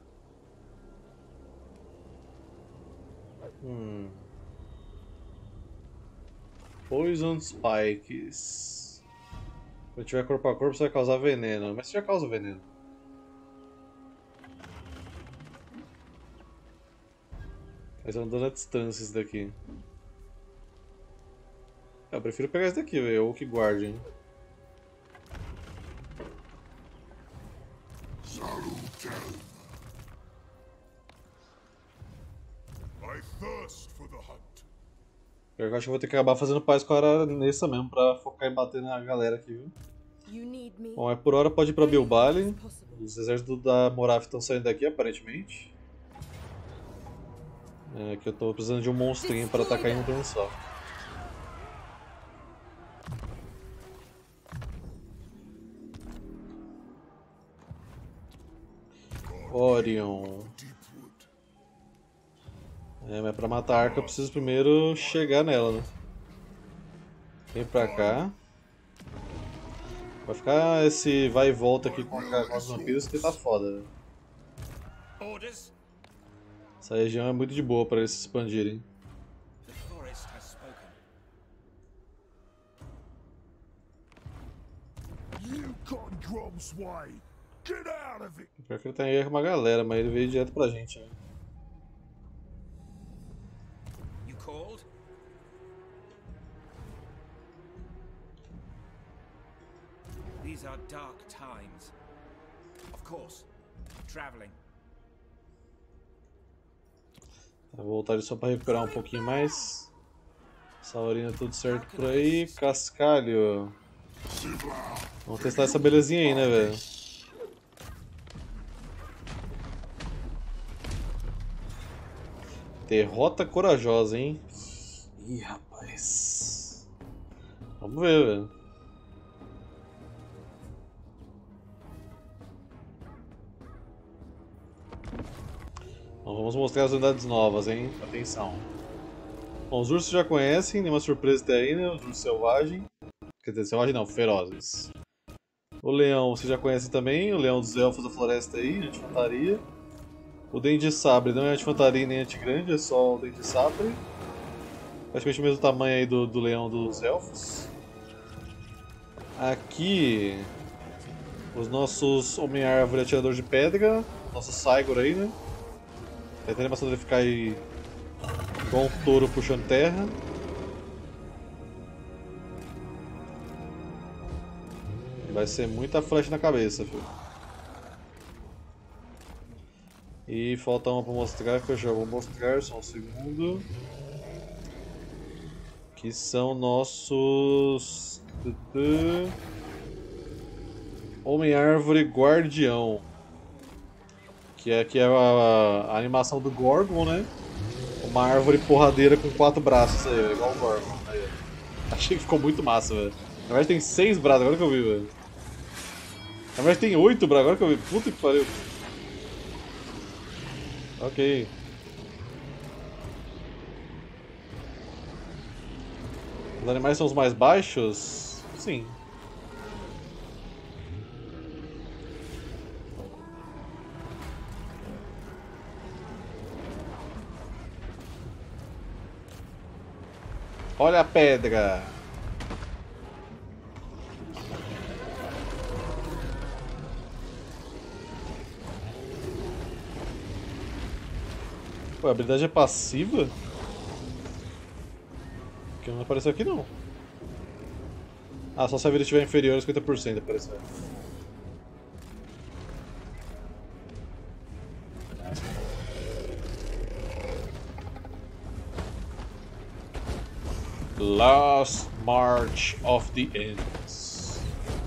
Poison Spikes. Quando tiver corpo a corpo, você vai causar veneno. Mas você já causa veneno. Mas é um dano à distância esse daqui. Eu prefiro pegar esse daqui, velho. Oak Guardian. I thirst for the hunt. Eu acho que eu vou ter que acabar fazendo paz com a Aranessa mesmo pra focar em bater na galera aqui, viu? Bom, é por hora pode ir pra Bilbali. Os exércitos da Moraph estão saindo daqui, aparentemente. É que eu tô precisando de um monstrinho para atacar em um turno só. Orion. É, mas pra matar a Arca eu preciso primeiro chegar nela, né? Vem pra cá. Vai ficar esse vai e volta aqui com os vampiros que tá foda, né? Essa região é muito de boa para eles se expandirem. Pior que ele tá em guerra com uma galera, mas ele veio direto pra gente, né? These are dark times. Of course, traveling. Vou voltar ali só pra recuperar um pouquinho mais. Saurina, tudo certo por aí. Cascalho. Vamos testar essa belezinha aí, né, velho? Derrota corajosa, hein? Ih, rapaz. Vamos ver, velho. Então, vamos mostrar as unidades novas, hein? Atenção. Bom, os ursos já conhecem, nenhuma surpresa até aí, né? Os ursos selvagens. Quer dizer, selvagem não, ferozes. O leão você já conhece também, o leão dos elfos da floresta aí, anti-infantaria. O dente de sabre não é anti-infantaria nem anti-grande, é só o dente de sabre. Praticamente o mesmo tamanho aí do leão dos elfos. Aqui, os nossos Homem-Árvore Atirador de Pedra, nosso Cygor aí, né? Tem a animação dele ficar aí igual um touro puxando terra. Vai ser muita flecha na cabeça, filho. E falta uma pra mostrar, que eu já vou mostrar, só um segundo. Que são nossos... Homem-Árvore Guardião. Que é a animação do Gorgon, né? Uma árvore porradeira com 4 braços aí, igual o Gorgon. Aí. Achei que ficou muito massa, velho. Na verdade tem 6 braços, agora que eu vi, velho. Na verdade tem 8 braços, agora que eu vi. Puta que pariu. Ok. Os animais são os mais baixos? Sim. Olha a pedra! Pô, a habilidade é passiva? Que não apareceu aqui não. Ah, só se a vida estiver inferior a 50% apareceu. Last March of the Ends.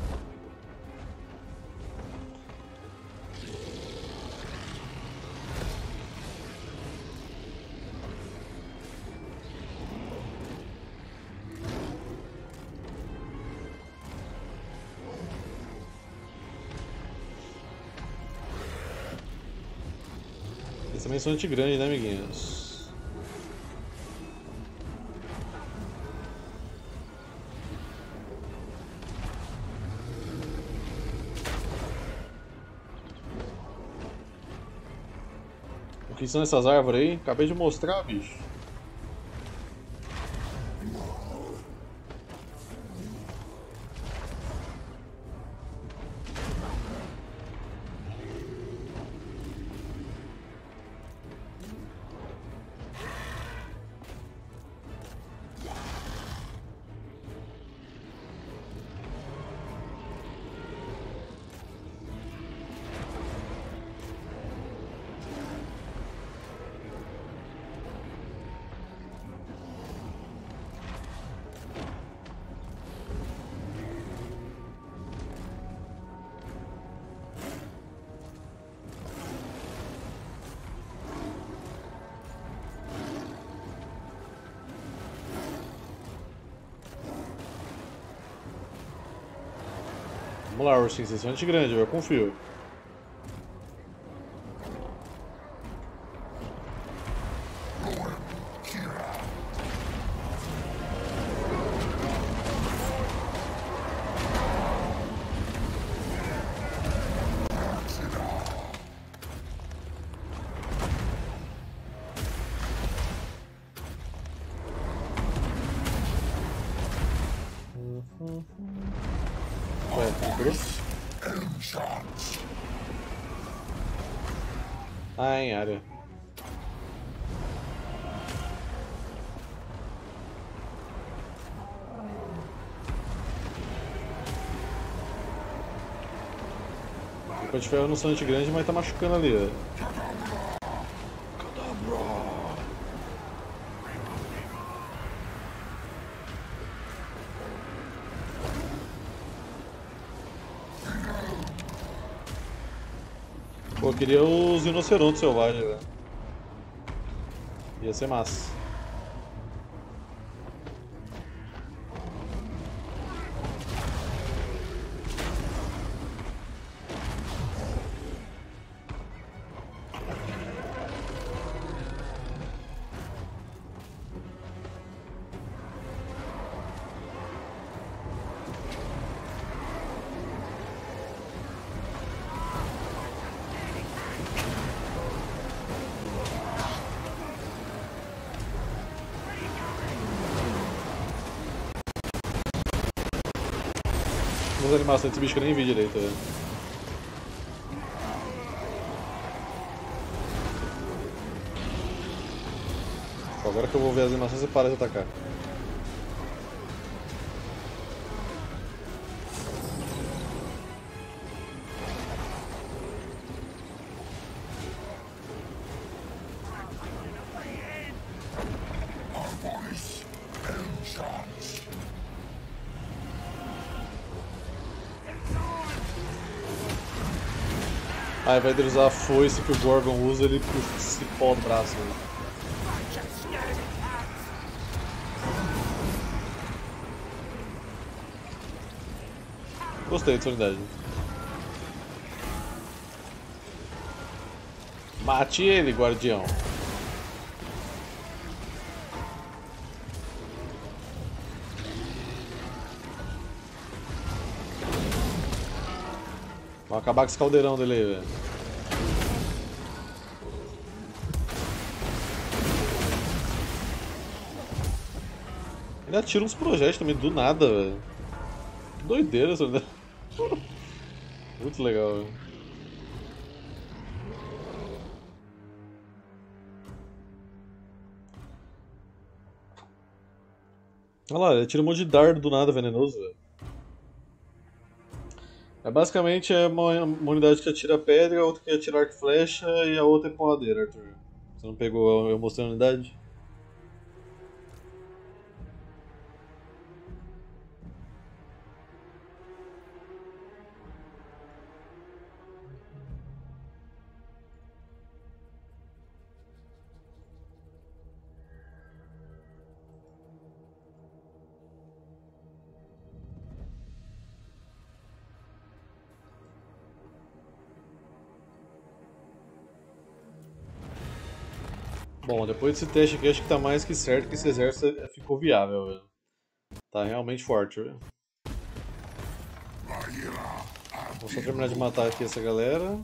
Eles também são anti-grande, né, amiguinhos? O que são essas árvores aí? Acabei de mostrar, bicho. Vamos lá, ursinho, vocês são anti-grande, eu confio. Ah, em área. O pé de ferro não são anti-grande, mas tá machucando ali, ó. Pô, eu queria os rinocerontes selvagens, velho. Ia ser massa. As animações desse bicho que eu nem vi direito, velho. Agora que eu vou ver as animações, você para de atacar. Ao invés de ele usar a foice que o Gorgon usa, ele puxa esse cipó do braço. Né? Gostei dessa unidade. Mate ele, guardião. Vamos acabar com esse caldeirão dele aí, velho. Ele atira uns projéteis também do nada, velho. Que doideira essa unidade. Muito legal, velho. Olha lá, ele atira um monte de dardo do nada venenoso, velho. Basicamente é uma unidade que atira pedra, a outra que atira arco e flecha e a outra é porradeira, Arthur. Você não pegou eu mostrei a unidade? Bom, depois desse teste aqui, acho que tá mais que certo que esse exército ficou viável, velho. Tá realmente forte, velho. Vou só terminar de matar aqui essa galera.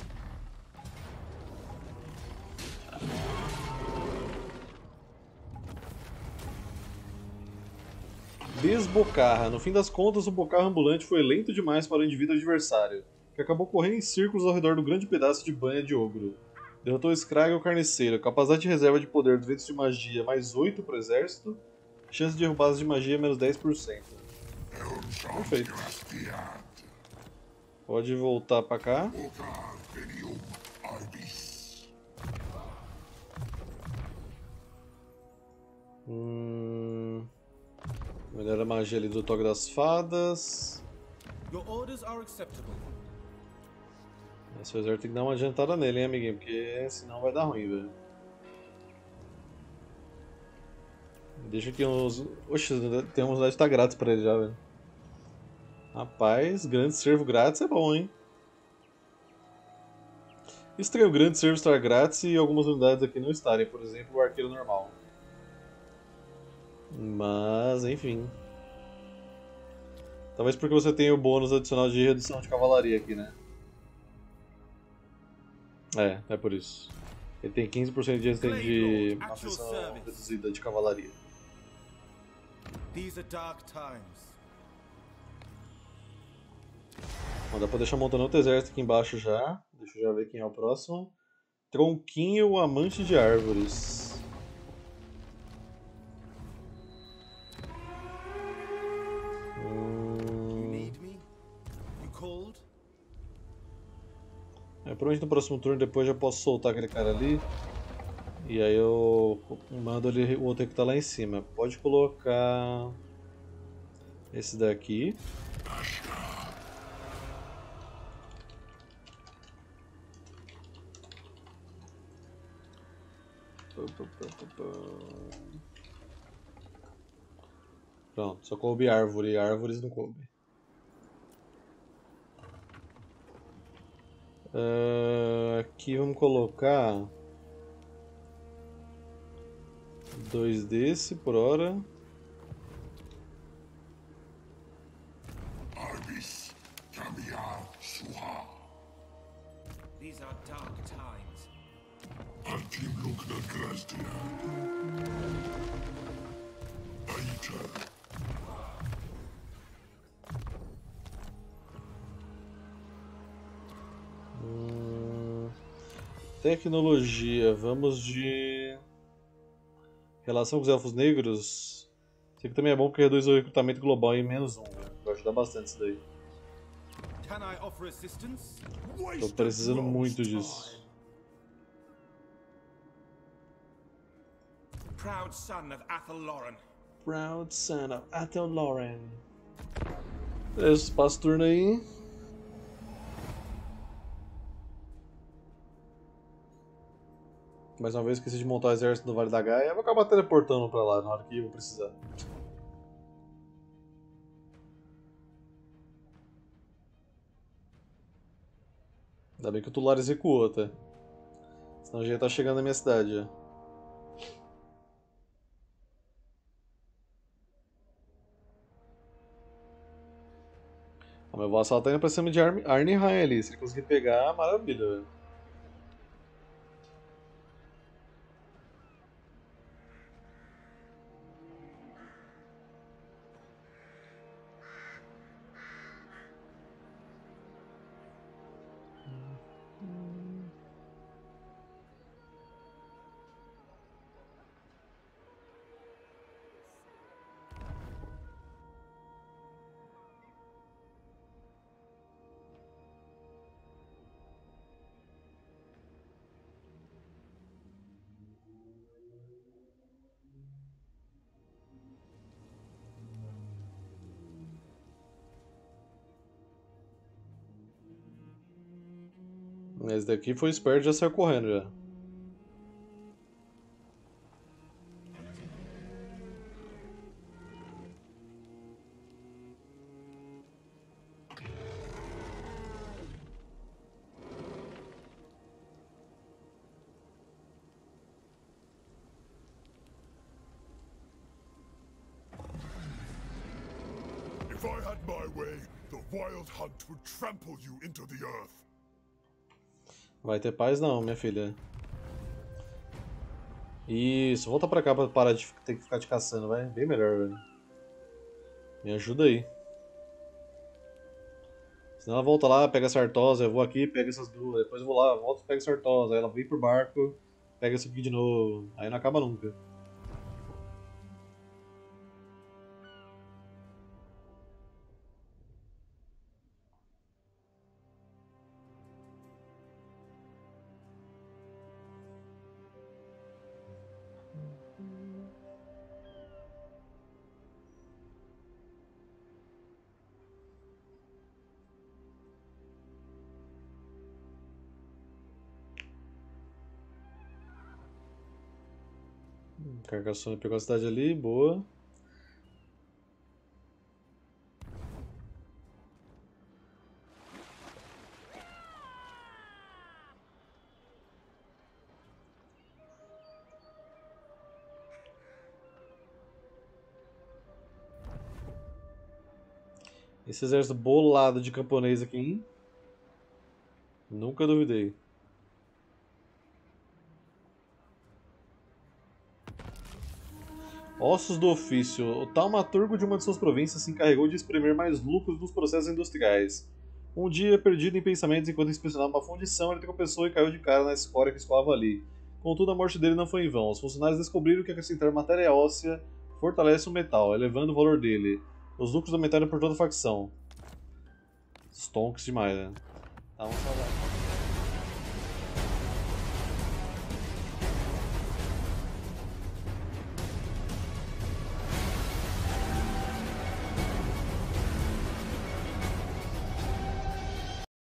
Desbocarra. No fim das contas, o bocarra ambulante foi lento demais para o indivíduo adversário, que acabou correndo em círculos ao redor do grande pedaço de banha de ogro. Derrotou Skrag o Carniceiro. Capacidade de reserva de poder dos ventos de magia mais 8 para o exército. Chance de derrubadas de magia menos 10%. Perfeito. Pode voltar pra cá. Melhora a magia ali do Toque das Fadas. Esse exército tem que dar uma adiantada nele, hein, amiguinho? Porque senão vai dar ruim, velho. Deixa aqui uns... Oxe, tem uma unidade que tá grátis pra ele já, velho. Rapaz, grande servo grátis é bom, hein? Estranho o grande servo estar grátis e algumas unidades aqui não estarem, por exemplo, o arqueiro normal. Mas, enfim. Talvez porque você tem o bônus adicional de redução de cavalaria aqui, né? É por isso. Ele tem 15% de aflição reduzida de cavalaria. Bom, dá pra deixar montando outro exército aqui embaixo já. Deixa eu já ver quem é o próximo. Tronquinho, o amante de árvores. Provavelmente no próximo turno depois já posso soltar aquele cara ali. E aí eu mando ele, o outro que tá lá em cima. Pode colocar esse daqui. Pronto, só coube árvore, árvores não coube. Aqui vamos colocar 2 desse por hora. Arbis, Kamiar, Suha. These are dark times. Altim Lukna Krasdina. Aita. Tecnologia, vamos de relação com os elfos negros. Isso aqui também é bom porque reduz o recrutamento global em -1, velho. Vai ajudar bastante isso daí. Can I offer assistance? Tô precisando muito disso. Proud son of Athelloren. Proud son of Athelloren. Beleza, passa o turno aí. Mais uma vez esqueci de montar o exército no Vale da Gaia. Eu vou acabar teleportando pra lá na hora que eu vou precisar. Ainda bem que o Tulares recuou, tá? Senão já ia estar chegando na minha cidade já. O meu vassalo tá indo pra cima de Arnheim ali. Se ele conseguir pegar, maravilha, velho. Esse daqui foi esperto e já saiu correndo já. If I had my way, the Wild Hunt would trample you into the earth. Vai ter paz não, minha filha. Isso, volta pra cá pra parar de ter que ficar te caçando, vai. Bem melhor, velho. Me ajuda aí. Senão ela volta lá, pega a Sartosa, eu vou aqui, pega essas duas. Depois eu vou lá, volto e pego a Sartosa. Aí ela vem pro barco, pega isso aqui de novo. Aí não acaba nunca. Carcassonne pegou a cidade ali, boa. Esse exército bolado de camponês aqui, hein? Nunca duvidei. Ossos do ofício. O taumaturgo de uma de suas províncias se encarregou de exprimir mais lucros nos processos industriais. Um dia, perdido em pensamentos enquanto inspecionava uma fundição, ele tropeçou e caiu de cara na escória que escoava ali. Contudo, a morte dele não foi em vão. Os funcionários descobriram que acrescentar matéria óssea fortalece o metal, elevando o valor dele. Os lucros aumentaram por toda a facção. Stonks demais, né? Tá, vamos falar.